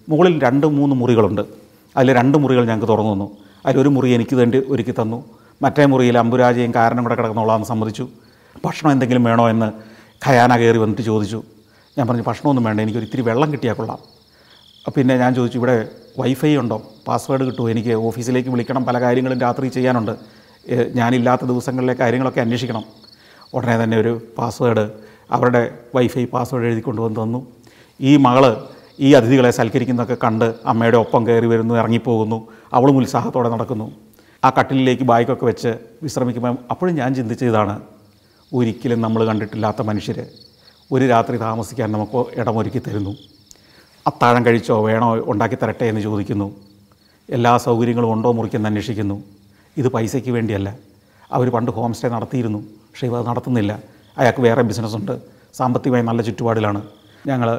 മുകളിൽ രണ്ട് മൂന്ന് മുറികളുണ്ട്. അതിൽ രണ്ട് മുറികൾ ഞങ്ങൾക്ക് തുറന്നു തന്നു. അതിലൊരു മുറി എനിക്ക് വേണ്ടി ഒരുക്കി തന്നു. മറ്റേ മുറിയിൽ അമ്പുരാജയും കാരനും കൂടെ കിടക്കുന്നോളാന്ന് സമ്മതിച്ചു. ഭക്ഷണം എന്തെങ്കിലും വേണോ എന്ന് ഖയാന കയറി വന്നിട്ട് ചോദിച്ചു. ഞാൻ പറഞ്ഞു ഭക്ഷണമൊന്നും വേണ്ട, എനിക്കൊരു ഇത്തിരി വെള്ളം കിട്ടിയാൽ കൊള്ളാം. പിന്നെ ഞാൻ ചോദിച്ചു ഇവിടെ വൈഫൈ ഉണ്ടോ, പാസ്വേഡ് കിട്ടുമോ, എനിക്ക് ഓഫീസിലേക്ക് വിളിക്കണം, പല കാര്യങ്ങളും രാത്രി ചെയ്യാനുണ്ട്, ഞാനില്ലാത്ത ദിവസങ്ങളിലെ കാര്യങ്ങളൊക്കെ അന്വേഷിക്കണം. ഉടനെ തന്നെ ഒരു പാസ്വേഡ്, അവരുടെ വൈഫൈ പാസ്വേഡ് എഴുതി കൊണ്ടുവന്ന് തന്നു. ഈ മകള് ഈ അതിഥികളെ സൽക്കരിക്കുന്നതൊക്കെ കണ്ട് അമ്മയുടെ ഒപ്പം കയറി വരുന്നു, ഇറങ്ങിപ്പോകുന്നു. അവളും ഉത്സാഹത്തോടെ നടക്കുന്നു. ആ കട്ടിലിലേക്ക് ബാഗൊക്കെ വെച്ച് വിശ്രമിക്കുമ്പോൾ അപ്പോഴും ഞാൻ ചിന്തിച്ചതാണ്, ഒരിക്കലും നമ്മൾ കണ്ടിട്ടില്ലാത്ത മനുഷ്യർ ഒരു രാത്രി താമസിക്കാൻ നമുക്ക് ഇടമൊരുക്കി തരുന്നു. അത്താഴം കഴിച്ചോ വേണോ ഉണ്ടാക്കി തരട്ടെ എന്ന് ചോദിക്കുന്നു. എല്ലാ സൗകര്യങ്ങളും ഉണ്ടോ മുറിക്കെന്ന് അന്വേഷിക്കുന്നു. ഇത് പൈസയ്ക്ക് വേണ്ടിയല്ല. അവർ പണ്ട് ഹോം സ്റ്റേ നടത്തിയിരുന്നു, പക്ഷേ ഇവ നടത്തുന്നില്ല. അയാൾക്ക് വേറെ ബിസിനസ്സുണ്ട്, സാമ്പത്തികമായി നല്ല ചുറ്റുപാടിലാണ്. ഞങ്ങൾ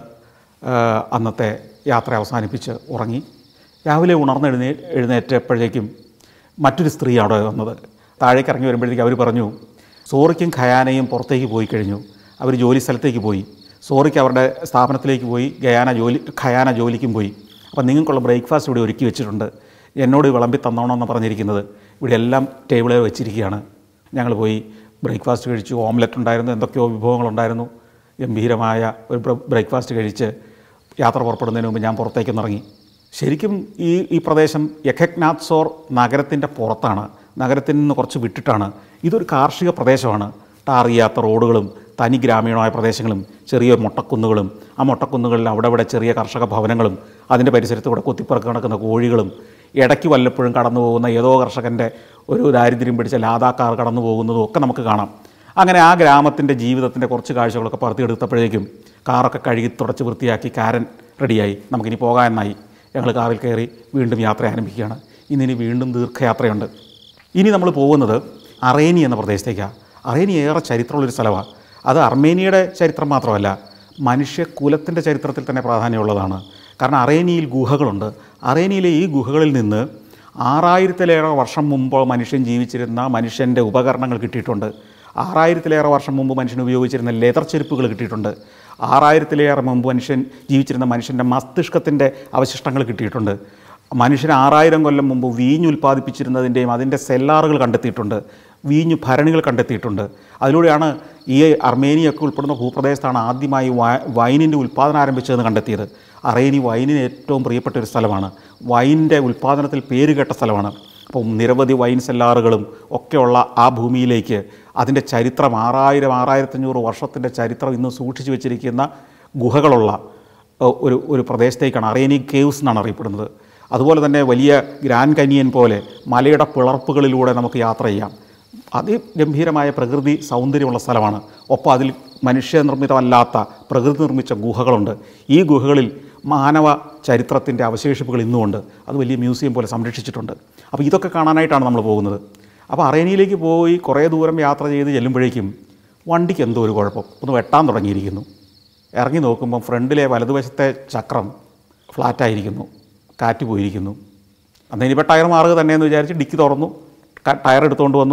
അന്നത്തെ യാത്ര അവസാനിപ്പിച്ച് ഉറങ്ങി. രാവിലെ ഉണർന്നെഴുന്നേ എഴുന്നേറ്റപ്പോഴേക്കും മറ്റൊരു സ്ത്രീ അവിടെ വന്നത്. താഴേക്ക് ഇറങ്ങി വരുമ്പോഴേക്കും അവർ പറഞ്ഞു, സോറിക്കും ഖയാനയും പുറത്തേക്ക് പോയി കഴിഞ്ഞു, അവർ ജോലി സ്ഥലത്തേക്ക് പോയി. സോറിക്ക് അവരുടെ സ്ഥാപനത്തിലേക്ക് പോയി, ഖയാന ജോലി ഖയാന ജോലിക്കും പോയി. അപ്പോൾ നിങ്ങൾക്കുള്ള ബ്രേക്ക്ഫാസ്റ്റ് ഇവിടെ ഒരുക്കി വെച്ചിട്ടുണ്ട്, എന്നോട് വിളമ്പി തന്നോണമെന്ന് പറഞ്ഞിരിക്കുന്നത്. ഇവിടെ എല്ലാം ടേബിളിൽ വെച്ചിരിക്കുകയാണ്. ഞങ്ങൾ പോയി ബ്രേക്ക്ഫാസ്റ്റ് കഴിച്ചു. ഓംലെറ്റ് ഉണ്ടായിരുന്നു, എന്തൊക്കെയോ വിഭവങ്ങളുണ്ടായിരുന്നു. ഗംഭീരമായ ഒരു ബ്രേക്ക്ഫാസ്റ്റ് കഴിച്ച് യാത്ര പുറപ്പെടുന്നതിന് മുമ്പ് ഞാൻ പുറത്തേക്കൊന്ന് ഇറങ്ങി. ശരിക്കും ഈ ഈ പ്രദേശം യഖഗ്നാത്സോർ നഗരത്തിൻ്റെ പുറത്താണ്, നഗരത്തിൽ നിന്ന് കുറച്ച് വിട്ടിട്ടാണ്. ഇതൊരു കാർഷിക പ്രദേശമാണ്. ടാറിയാത്ത റോഡുകളും തനി ഗ്രാമീണമായ പ്രദേശങ്ങളും ചെറിയ മൊട്ടക്കുന്നുകളും, ആ മൊട്ടക്കുന്നുകളിൽ അവിടെ ഇവിടെ ചെറിയ കർഷക ഭവനങ്ങളും അതിൻ്റെ പരിസരത്തൂടെ കൊത്തിപ്പറക്ക് നടക്കുന്ന കോഴികളും, ഇടയ്ക്ക് വല്ലപ്പോഴും കടന്നു പോകുന്ന ഏതോ കർഷകൻ്റെ ഒരു ദാരിദ്ര്യം പിടിച്ച ലാദാക്കാർ കടന്നു പോകുന്നതും ഒക്കെ നമുക്ക് കാണാം. അങ്ങനെ ആ ഗ്രാമത്തിൻ്റെ ജീവിതത്തിൻ്റെ കുറച്ച് കാഴ്ചകളൊക്കെ പറത്തിയെടുത്തപ്പോഴേക്കും കാറൊക്കെ കഴുകി തുടച്ച് വൃത്തിയാക്കി കാരൻ റെഡിയായി, നമുക്കിനി പോകാമെന്നായി. ഞങ്ങൾ കാറിൽ കയറി വീണ്ടും യാത്ര ആരംഭിക്കുകയാണ്. ഇന്നിനി വീണ്ടും ദീർഘയാത്രയുണ്ട്. ഇനി നമ്മൾ പോകുന്നത് അറേനി എന്ന പ്രദേശത്തേക്കാണ്. അറേനി ഏറെ ചരിത്രമുള്ളൊരു സ്ഥലമാണ്. അത് അർമേനിയയുടെ ചരിത്രം മാത്രമല്ല, മനുഷ്യകുലത്തിൻ്റെ ചരിത്രത്തിൽ തന്നെ പ്രാധാന്യമുള്ളതാണ്. കാരണം അറേനിയിൽ ഗുഹകളുണ്ട്. അറേനിയിലെ ഈ ഗുഹകളിൽ നിന്ന് ആറായിരത്തിലേറെ വർഷം മുമ്പ് മനുഷ്യൻ ജീവിച്ചിരുന്ന മനുഷ്യൻ്റെ ഉപകരണങ്ങൾ കിട്ടിയിട്ടുണ്ട്. ആറായിരത്തിലേറെ വർഷം മുമ്പ് മനുഷ്യൻ ഉപയോഗിച്ചിരുന്ന ലെതർ ചെരുപ്പുകൾ കിട്ടിയിട്ടുണ്ട്. ആറായിരത്തിലേറെ മുമ്പ് മനുഷ്യൻ ജീവിച്ചിരുന്ന മനുഷ്യൻ്റെ മസ്തിഷ്കത്തിൻ്റെ അവശിഷ്ടങ്ങൾ കിട്ടിയിട്ടുണ്ട്. മനുഷ്യൻ ആറായിരം കൊല്ലം മുമ്പ് വീഞ്ഞ് ഉൽപ്പാദിപ്പിച്ചിരുന്നതിൻ്റെയും അതിൻ്റെ സെല്ലാറുകൾ കണ്ടെത്തിയിട്ടുണ്ട്. വീഞ്ഞു ഭരണികൾ കണ്ടെത്തിയിട്ടുണ്ട്. അതിലൂടെയാണ് ഈ അർമേനിയൊക്കെ ഉൾപ്പെടുന്ന ഭൂപ്രദേശത്താണ് ആദ്യമായി വൈനിൻ്റെ ഉൽപ്പാദനം ആരംഭിച്ചതെന്ന് കണ്ടെത്തിയത്. അറേനി വൈനിന് ഏറ്റവും പ്രിയപ്പെട്ട ഒരു സ്ഥലമാണ്. വൈനിൻ്റെ ഉൽപ്പാദനത്തിൽ പേരുകേട്ട സ്ഥലമാണ്. അപ്പം നിരവധി വൈൻ സെല്ലാറുകളും ഒക്കെയുള്ള ആ ഭൂമിയിലേക്ക് അതിൻ്റെ ചരിത്രം ആറായിരം ആറായിരത്തഞ്ഞൂറ് വർഷത്തിൻ്റെ ചരിത്രം ഇന്ന് സൂക്ഷിച്ചു വെച്ചിരിക്കുന്ന ഗുഹകളുള്ള ഒരു ഒരു പ്രദേശത്തേക്കാണ് അറേനി കേവ്സ് എന്നാണ് അറിയപ്പെടുന്നത്. അതുപോലെ തന്നെ വലിയ ഗ്രാൻഡ് കനിയൻ പോലെ മലയുടെ പിളർപ്പുകളിലൂടെ നമുക്ക് യാത്ര ചെയ്യാം. അതിഗംഭീരമായ പ്രകൃതി സൗന്ദര്യമുള്ള സ്ഥലമാണ്. ഒപ്പം അതിൽ മനുഷ്യനിർമ്മിതമല്ലാത്ത പ്രകൃതി നിർമ്മിച്ച ഗുഹകളുണ്ട്. ഈ ഗുഹകളിൽ മാനവ ചരിത്രത്തിൻ്റെ അവശേഷിപ്പുകൾ ഇന്നുമുണ്ട്. അത് വലിയ മ്യൂസിയം പോലെ സംരക്ഷിച്ചിട്ടുണ്ട്. അപ്പോൾ ഇതൊക്കെ കാണാനായിട്ടാണ് നമ്മൾ പോകുന്നത്. അപ്പോൾ അറേനിയിലേക്ക് പോയി കുറേ ദൂരം യാത്ര ചെയ്ത് ചെല്ലുമ്പോഴേക്കും വണ്ടിക്ക് എന്തോ ഒരു കുഴപ്പം, ഒന്ന് വെട്ടാൻ തുടങ്ങിയിരിക്കുന്നു. ഇറങ്ങി നോക്കുമ്പം ഫ്രണ്ടിലെ വലതുവശത്തെ ചക്രം ഫ്ലാറ്റായിരിക്കുന്നു, കാറ്റ് പോയിരിക്കുന്നു. അന്ന് ഇനിയിപ്പോൾ ടയർ മാറുക തന്നെയെന്ന് വിചാരിച്ച് ഡിക്കി തുറന്നു, ടയർ എടുത്തുകൊണ്ട് വന്നു,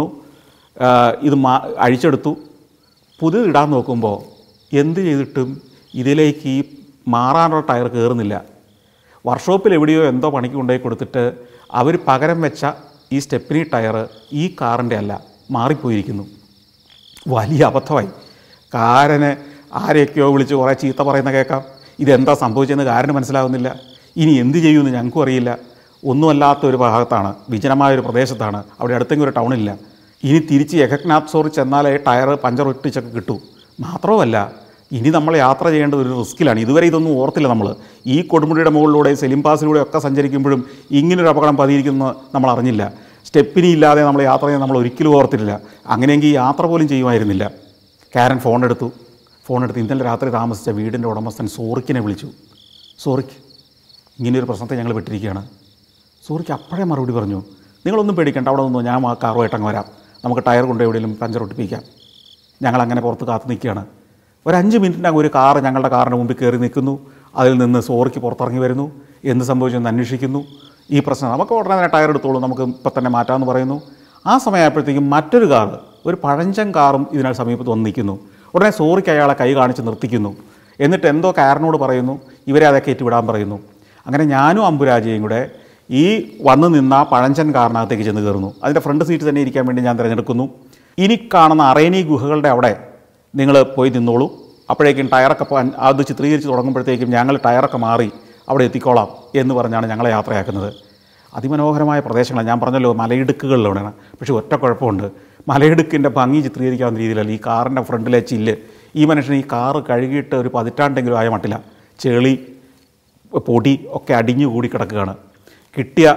ഇത് മാ അഴിച്ചെടുത്തു. പുതിയത് ഇടാൻ നോക്കുമ്പോൾ എന്ത് ചെയ്തിട്ടും ഇതിലേക്ക് ഈ മാറാനുള്ള ടയർ കയറുന്നില്ല. വർക്ക്ഷോപ്പിൽ എവിടെയോ എന്തോ പണിക്ക് കൊണ്ടുപോയി കൊടുത്തിട്ട് അവർ പകരം വെച്ച ഈ സ്റ്റെപ്പിനി ടയർ ഈ കാറിൻ്റെ അല്ല, മാറിപ്പോയിരിക്കുന്നു. വലിയ അബദ്ധമായി. കാരന് ആരെയൊക്കെയോ വിളിച്ച് കുറേ ചീത്ത പറയുന്ന കേൾക്കാം. ഇതെന്താ സംഭവിച്ചതെന്ന് കാരന് മനസ്സിലാവുന്നില്ല. ഇനി എന്ത് ചെയ്യുമെന്ന് ഞങ്ങൾക്കും അറിയില്ല. ഒന്നുമല്ലാത്ത ഒരു ഭാഗത്താണ്, വിജനമായൊരു പ്രദേശത്താണ്, അവിടെ അടുത്തെങ്കിലും ഒരു ടൗണില്ല. ഇനി തിരിച്ച് യഖഗ്നാത്സോർ ചെന്നാലേ ടയർ പഞ്ചർ ഒട്ടിച്ചൊക്കെ കിട്ടൂ. മാത്രവുമല്ല, ഇനി നമ്മൾ യാത്ര ചെയ്യേണ്ടത് ഒരു റിസ്ക്കിലാണ്. ഇതുവരെ ഇതൊന്നും ഓർത്തില്ല നമ്മൾ. ഈ കൊടുമുടിയുടെ മുകളിലൂടെ സെലിം പാസിലൂടെ ഒക്കെ സഞ്ചരിക്കുമ്പോഴും ഇങ്ങനൊരു അപകടം പതിയിരിക്കുന്നത് നമ്മൾ അറിഞ്ഞില്ല. സ്റ്റെപ്പിനി ഇല്ലാതെ നമ്മൾ യാത്ര ചെയ്യാൻ നമ്മൾ ഒരിക്കലും ഓർത്തിട്ടില്ല. അങ്ങനെയെങ്കിൽ യാത്ര പോലും ചെയ്യുമായിരുന്നില്ല. കാരൻ ഫോൺ എടുത്തു. ഫോൺ എടുത്ത് ഇന്നലെ രാത്രി താമസിച്ച വീടിൻ്റെ ഉടമസ്ഥൻ സോറിക്കിനെ വിളിച്ചു. സോറിക്ക്, ഇങ്ങനെയൊരു പ്രശ്നത്തെ ഞങ്ങൾ വിട്ടിരിക്കുകയാണ്. സോറിക്ക് അപ്പോഴേ മറുപടി പറഞ്ഞു, നിങ്ങളൊന്നും പേടിക്കേണ്ട, അവിടെ നിന്നോ, ഞാൻ ആ കാറുമായിട്ടങ്ങ് വരാം, നമുക്ക് ടയർ കൊണ്ട് എവിടെയെങ്കിലും പഞ്ചർ ഒട്ടിപ്പിക്കാം. ഞങ്ങളങ്ങനെ പുറത്ത് കാത്തു നിൽക്കുകയാണ്. ഒരു അഞ്ച് മിനിറ്റിനകം ഒരു കാറ് ഞങ്ങളുടെ കാറിൻ്റെ മുമ്പിൽ കയറി നിൽക്കുന്നു. അതിൽ നിന്ന് സോറിക്ക് പുറത്തിറങ്ങി വരുന്നു. എന്ത് സംഭവിച്ചെന്ന് അന്വേഷിക്കുന്നു. ഈ പ്രശ്നം നമുക്ക് ഉടനെ തന്നെ ടയർ എടുത്തോളൂ, നമുക്ക് ഇപ്പം തന്നെ മാറ്റാമെന്ന് പറയുന്നു. ആ സമയമായപ്പോഴത്തേക്കും മറ്റൊരു കാറ്, ഒരു പഴഞ്ചൻ കാറും ഇതിനാൽ സമീപത്ത് വന്ന് നിൽക്കുന്നു. ഉടനെ സോറിക്ക് അയാളെ കൈ കാണിച്ച് നിർത്തിക്കുന്നു. എന്നിട്ട് എന്തോ കാരനോട് പറയുന്നു, ഇവരെ അതൊക്കെ ഏറ്റുവിടാൻ പറയുന്നു. അങ്ങനെ ഞാനും അമ്പുരാജയും കൂടെ ഈ വന്ന് നിന്ന പഴഞ്ചൻ കാറിനകത്തേക്ക് ചെന്ന് കയറുന്നു. അതിൻ്റെ ഫ്രണ്ട് സീറ്റ് തന്നെ ഇരിക്കാൻ വേണ്ടി ഞാൻ തിരഞ്ഞെടുക്കുന്നു. ഇനി കാണുന്ന അറേനി ഗുഹകളുടെ അവിടെ നിങ്ങൾ പോയി നിന്നോളൂ, അപ്പോഴേക്കും ടയറൊക്കെ അത് ചിത്രീകരിച്ച് തുടങ്ങുമ്പോഴത്തേക്കും ഞങ്ങൾ ടയറൊക്കെ മാറി അവിടെ എത്തിക്കോളാം എന്ന് പറഞ്ഞാണ് ഞങ്ങളെ യാത്രയാക്കുന്നത്. അതിമനോഹരമായ പ്രദേശങ്ങളാണ്. ഞാൻ പറഞ്ഞല്ലോ മലയിടുക്കുകളിലൂടെയാണ്. പക്ഷേ ഒറ്റ കുഴപ്പമുണ്ട്, മലയിടുക്കിൻ്റെ ഭംഗി ചിത്രീകരിക്കാവുന്ന രീതിയിലല്ല ഈ കാറിൻ്റെ ഫ്രണ്ടിലെ ചില്ല്. ഈ മനുഷ്യന് ഈ കാറ് കഴുകിയിട്ട് ഒരു പതിറ്റാണ്ടെങ്കിലും ആയ മട്ടില്ല. ചെളി പൊടി ഒക്കെ അടിഞ്ഞു കൂടി കിടക്കുകയാണ്. കിട്ടിയ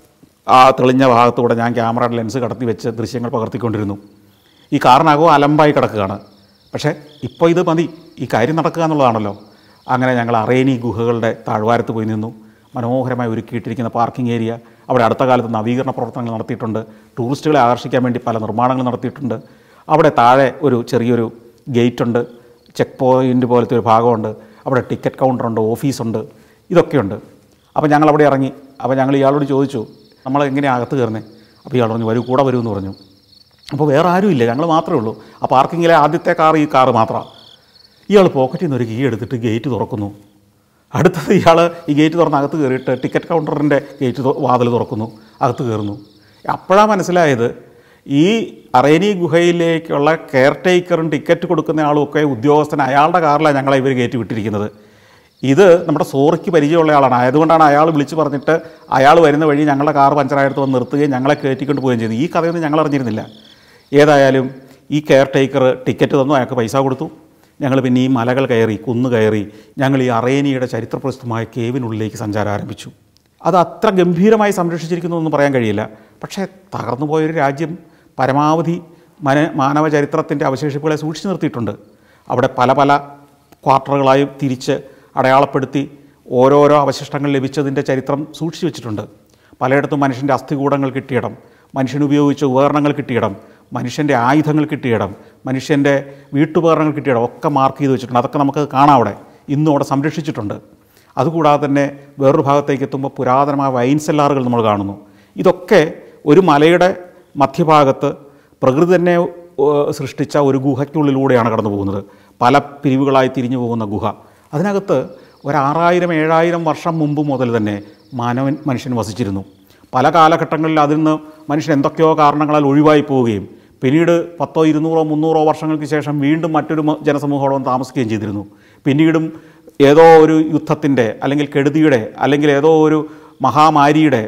ആ തെളിഞ്ഞ ഭാഗത്തൂടെ ഞാൻ ക്യാമറയുടെ ലെൻസ് കടത്തി വെച്ച് ദൃശ്യങ്ങൾ പകർത്തിക്കൊണ്ടിരുന്നു. ഈ കാറിനകവും അലമ്പായി കിടക്കുകയാണ്. പക്ഷേ ഇപ്പോൾ ഇത് മതി, ഈ കാര്യം നടക്കുക എന്നുള്ളതാണല്ലോ. അങ്ങനെ ഞങ്ങൾ അറേനി ഗുഹകളുടെ താഴ്വാരത്ത് പോയി നിന്നു. മനോഹരമായി ഒരുക്കിയിട്ടിരിക്കുന്ന പാർക്കിംഗ് ഏരിയ, അവിടെ അടുത്ത കാലത്ത് നവീകരണ പ്രവർത്തനങ്ങൾ നടത്തിയിട്ടുണ്ട്. ടൂറിസ്റ്റുകളെ ആകർഷിക്കാൻ വേണ്ടി പല നിർമ്മാണങ്ങൾ നടത്തിയിട്ടുണ്ട്. അവിടെ താഴെ ഒരു ചെറിയൊരു ഗേറ്റുണ്ട്, ചെക്ക് പോയിൻ്റ് പോലത്തെ ഒരു ഭാഗമുണ്ട്. അവിടെ ടിക്കറ്റ് കൗണ്ടറുണ്ട്, ഓഫീസുണ്ട്, ഇതൊക്കെയുണ്ട്. അപ്പോൾ ഞങ്ങൾ അവിടെ ഇറങ്ങി. അപ്പോൾ ഞങ്ങൾ ഇയാളോട് ചോദിച്ചു, നമ്മൾ എങ്ങനെയാണ് അകത്ത് കയറുന്നത്? അപ്പോൾ ഇയാൾ പറഞ്ഞു, വരൂ, കൂടെ വരുമെന്ന് പറഞ്ഞു. അപ്പോൾ വേറെ ആരുമില്ല, ഞങ്ങൾ മാത്രമേ ഉള്ളൂ. ആ പാർക്കിങ്ങിലെ ആദ്യത്തെ കാർ ഈ കാറ് മാത്രമാണ്. ഇയാൾ പോക്കറ്റിൽ നിന്ന് ഒരു കീ എടുത്തിട്ട് ഗേറ്റ് തുറക്കുന്നു. അടുത്തത് ഇയാൾ ഈ ഗേറ്റ് തുറന്ന് അകത്ത് കയറിയിട്ട് ടിക്കറ്റ് കൗണ്ടറിൻ്റെ ഗേറ്റ് വാതിൽ തുറക്കുന്നു, അകത്ത് കയറുന്നു. അപ്പോഴാണ് മനസ്സിലായത്, ഈ അറേനി ഗുഹയിലേക്കുള്ള കെയർ ടേക്കറും ടിക്കറ്റ് കൊടുക്കുന്ന ആളും ഒക്കെ ഉദ്യോഗസ്ഥൻ അയാളുടെ കാറിലാണ് ഞങ്ങളെ ഇവർ കയറ്റി വിട്ടിരിക്കുന്നത്. ഇത് നമ്മുടെ സോറിക്ക് പരിചയമുള്ള ആളാണ്. ആയതുകൊണ്ടാണ് അയാൾ വിളിച്ച് പറഞ്ഞിട്ട് അയാൾ വരുന്ന വഴി ഞങ്ങളുടെ കാർ പഞ്ചറായിട്ട് വന്ന് നിർത്തുകയും ഞങ്ങളെ കയറ്റിക്കൊണ്ട് പോവുകയും ചെയ്തു. ഈ കഥയൊന്നും ഞങ്ങൾ അറിഞ്ഞിരുന്നില്ല. ഏതായാലും ഈ കെയർ ടേക്കർ ടിക്കറ്റ് തന്നു, അയാൾക്ക് പൈസ കൊടുത്തു. ഞങ്ങൾ പിന്നെ ഈ മലകൾ കയറി, കുന്ന് കയറി, ഞങ്ങൾ ഈ അറേനിയുടെ ചരിത്രപ്രസിദ്ധമായ കേവിനുള്ളിലേക്ക് സഞ്ചാരം ആരംഭിച്ചു. അത് അത്ര ഗംഭീരമായി സംരക്ഷിച്ചിരിക്കുന്നു എന്ന് പറയാൻ കഴിയില്ല. പക്ഷേ തകർന്നു പോയൊരു രാജ്യം പരമാവധി മന മാനവ ചരിത്രത്തിൻ്റെ അവശേഷിപ്പുകളെ സൂക്ഷിച്ചു നിർത്തിയിട്ടുണ്ട്. അവിടെ പല പല ക്വാർട്ടറുകളായി തിരിച്ച് അടയാളപ്പെടുത്തി ഓരോരോ അവശിഷ്ടങ്ങൾ ലഭിച്ചതിൻ്റെ ചരിത്രം സൂക്ഷിച്ചു വെച്ചിട്ടുണ്ട്. പലയിടത്തും മനുഷ്യൻ്റെ അസ്ഥികൂടങ്ങൾ കിട്ടിയിടം, മനുഷ്യനുപയോഗിച്ച ഉപകരണങ്ങൾ കിട്ടിയിടം, മനുഷ്യൻ്റെ ആയുധങ്ങൾ കിട്ടിയിടം, മനുഷ്യൻ്റെ വീട്ടുപകരണങ്ങൾ കിട്ടിയിടം ഒക്കെ മാർക്ക് ചെയ്ത് വെച്ചിട്ടുണ്ട്. അതൊക്കെ നമുക്ക് കാണാം. അവിടെ ഇന്നും അവിടെ സംരക്ഷിച്ചിട്ടുണ്ട്. അതുകൂടാതെ തന്നെ വേറൊരു ഭാഗത്തേക്ക് എത്തുമ്പോൾ പുരാതനമായ വൈൻ സെല്ലാറുകൾ നമ്മൾ കാണുന്നു. ഇതൊക്കെ ഒരു മലയുടെ മധ്യഭാഗത്ത് പ്രകൃതി തന്നെ സൃഷ്ടിച്ച ഒരു ഗുഹയ്ക്കുള്ളിലൂടെയാണ് കടന്നു പോകുന്നത്. പല പിരിവുകളായി തിരിഞ്ഞു പോകുന്ന ഗുഹ. അതിനകത്ത് ഒരാറായിരം ഏഴായിരം വർഷം മുമ്പ് മുതൽ തന്നെ മാനവൻ മനുഷ്യൻ വസിച്ചിരുന്നു. പല കാലഘട്ടങ്ങളിൽ അതിൽ നിന്ന് മനുഷ്യൻ എന്തൊക്കെയോ കാരണങ്ങളാൽ ഒഴിവായി പോവുകയും പിന്നീട് പത്തോ ഇരുന്നൂറോ മുന്നൂറോ വർഷങ്ങൾക്ക് ശേഷം വീണ്ടും മറ്റൊരു ജനസമൂഹത്തോളം താമസിക്കുകയും ചെയ്തിരുന്നു. പിന്നീടും ഏതോ ഒരു യുദ്ധത്തിൻ്റെ അല്ലെങ്കിൽ കെടുതിയുടെ അല്ലെങ്കിൽ ഏതോ ഒരു മഹാമാരിയുടെ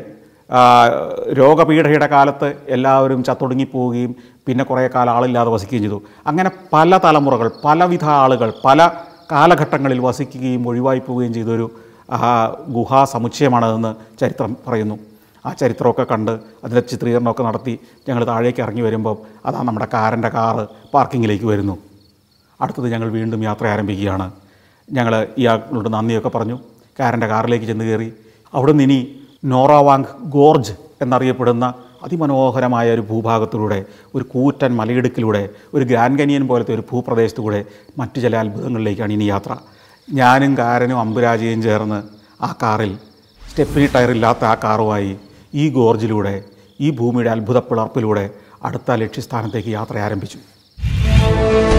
രോഗപീഠയുടെ കാലത്ത് എല്ലാവരും ചത്തൊടുങ്ങിപ്പോവുകയും പിന്നെ കുറേ കാലം ആളില്ലാതെ വസിക്കുകയും ചെയ്തു. അങ്ങനെ പല തലമുറകൾ, പലവിധ ആളുകൾ പല കാലഘട്ടങ്ങളിൽ വസിക്കുകയും ഒഴിവായി പോവുകയും ചെയ്തൊരു ഗുഹാ സമുച്ചയമാണതെന്ന് ചരിത്രം പറയുന്നു. ആ ചരിത്രമൊക്കെ കണ്ട് അതിൻ്റെ ചിത്രീകരണമൊക്കെ നടത്തി ഞങ്ങൾ താഴേക്ക് ഇറങ്ങി വരുമ്പം അതാ നമ്മുടെ കാറിൻ്റെ കാറ് പാർക്കിങ്ങിലേക്ക് വരുന്നു. അടുത്തത് ഞങ്ങൾ വീണ്ടും യാത്ര ആരംഭിക്കുകയാണ്. ഞങ്ങൾ ഇയാളോട് നന്ദിയൊക്കെ പറഞ്ഞു കാറിൻ്റെ കാറിലേക്ക് ചെന്ന് കയറി. അവിടെ നിന്ന് ഇനി നോറാവാങ് ഗോർജ് എന്നറിയപ്പെടുന്ന അതിമനോഹരമായ ഒരു ഭൂഭാഗത്തിലൂടെ, ഒരു കൂറ്റൻ മലയിടുക്കിലൂടെ, ഒരു ഗ്രാൻഡ് കനിയൻ പോലത്തെ ഒരു ഭൂപ്രദേശത്തുകൂടെ മറ്റു ചില അത്ഭുതങ്ങളിലേക്കാണ് ഇനി യാത്ര. ഞാനും കാരനും അമ്പുരാജയും ചേർന്ന് ആ കാറിൽ, സ്റ്റെപ്പിനി ടയറില്ലാത്ത ആ കാറുമായി ഈ ഗോർജിലൂടെ, ഈ ഭൂമിയുടെ അത്ഭുത പിളർപ്പിലൂടെ അടുത്ത ലക്ഷ്യസ്ഥാനത്തേക്ക് യാത്ര ആരംഭിച്ചു.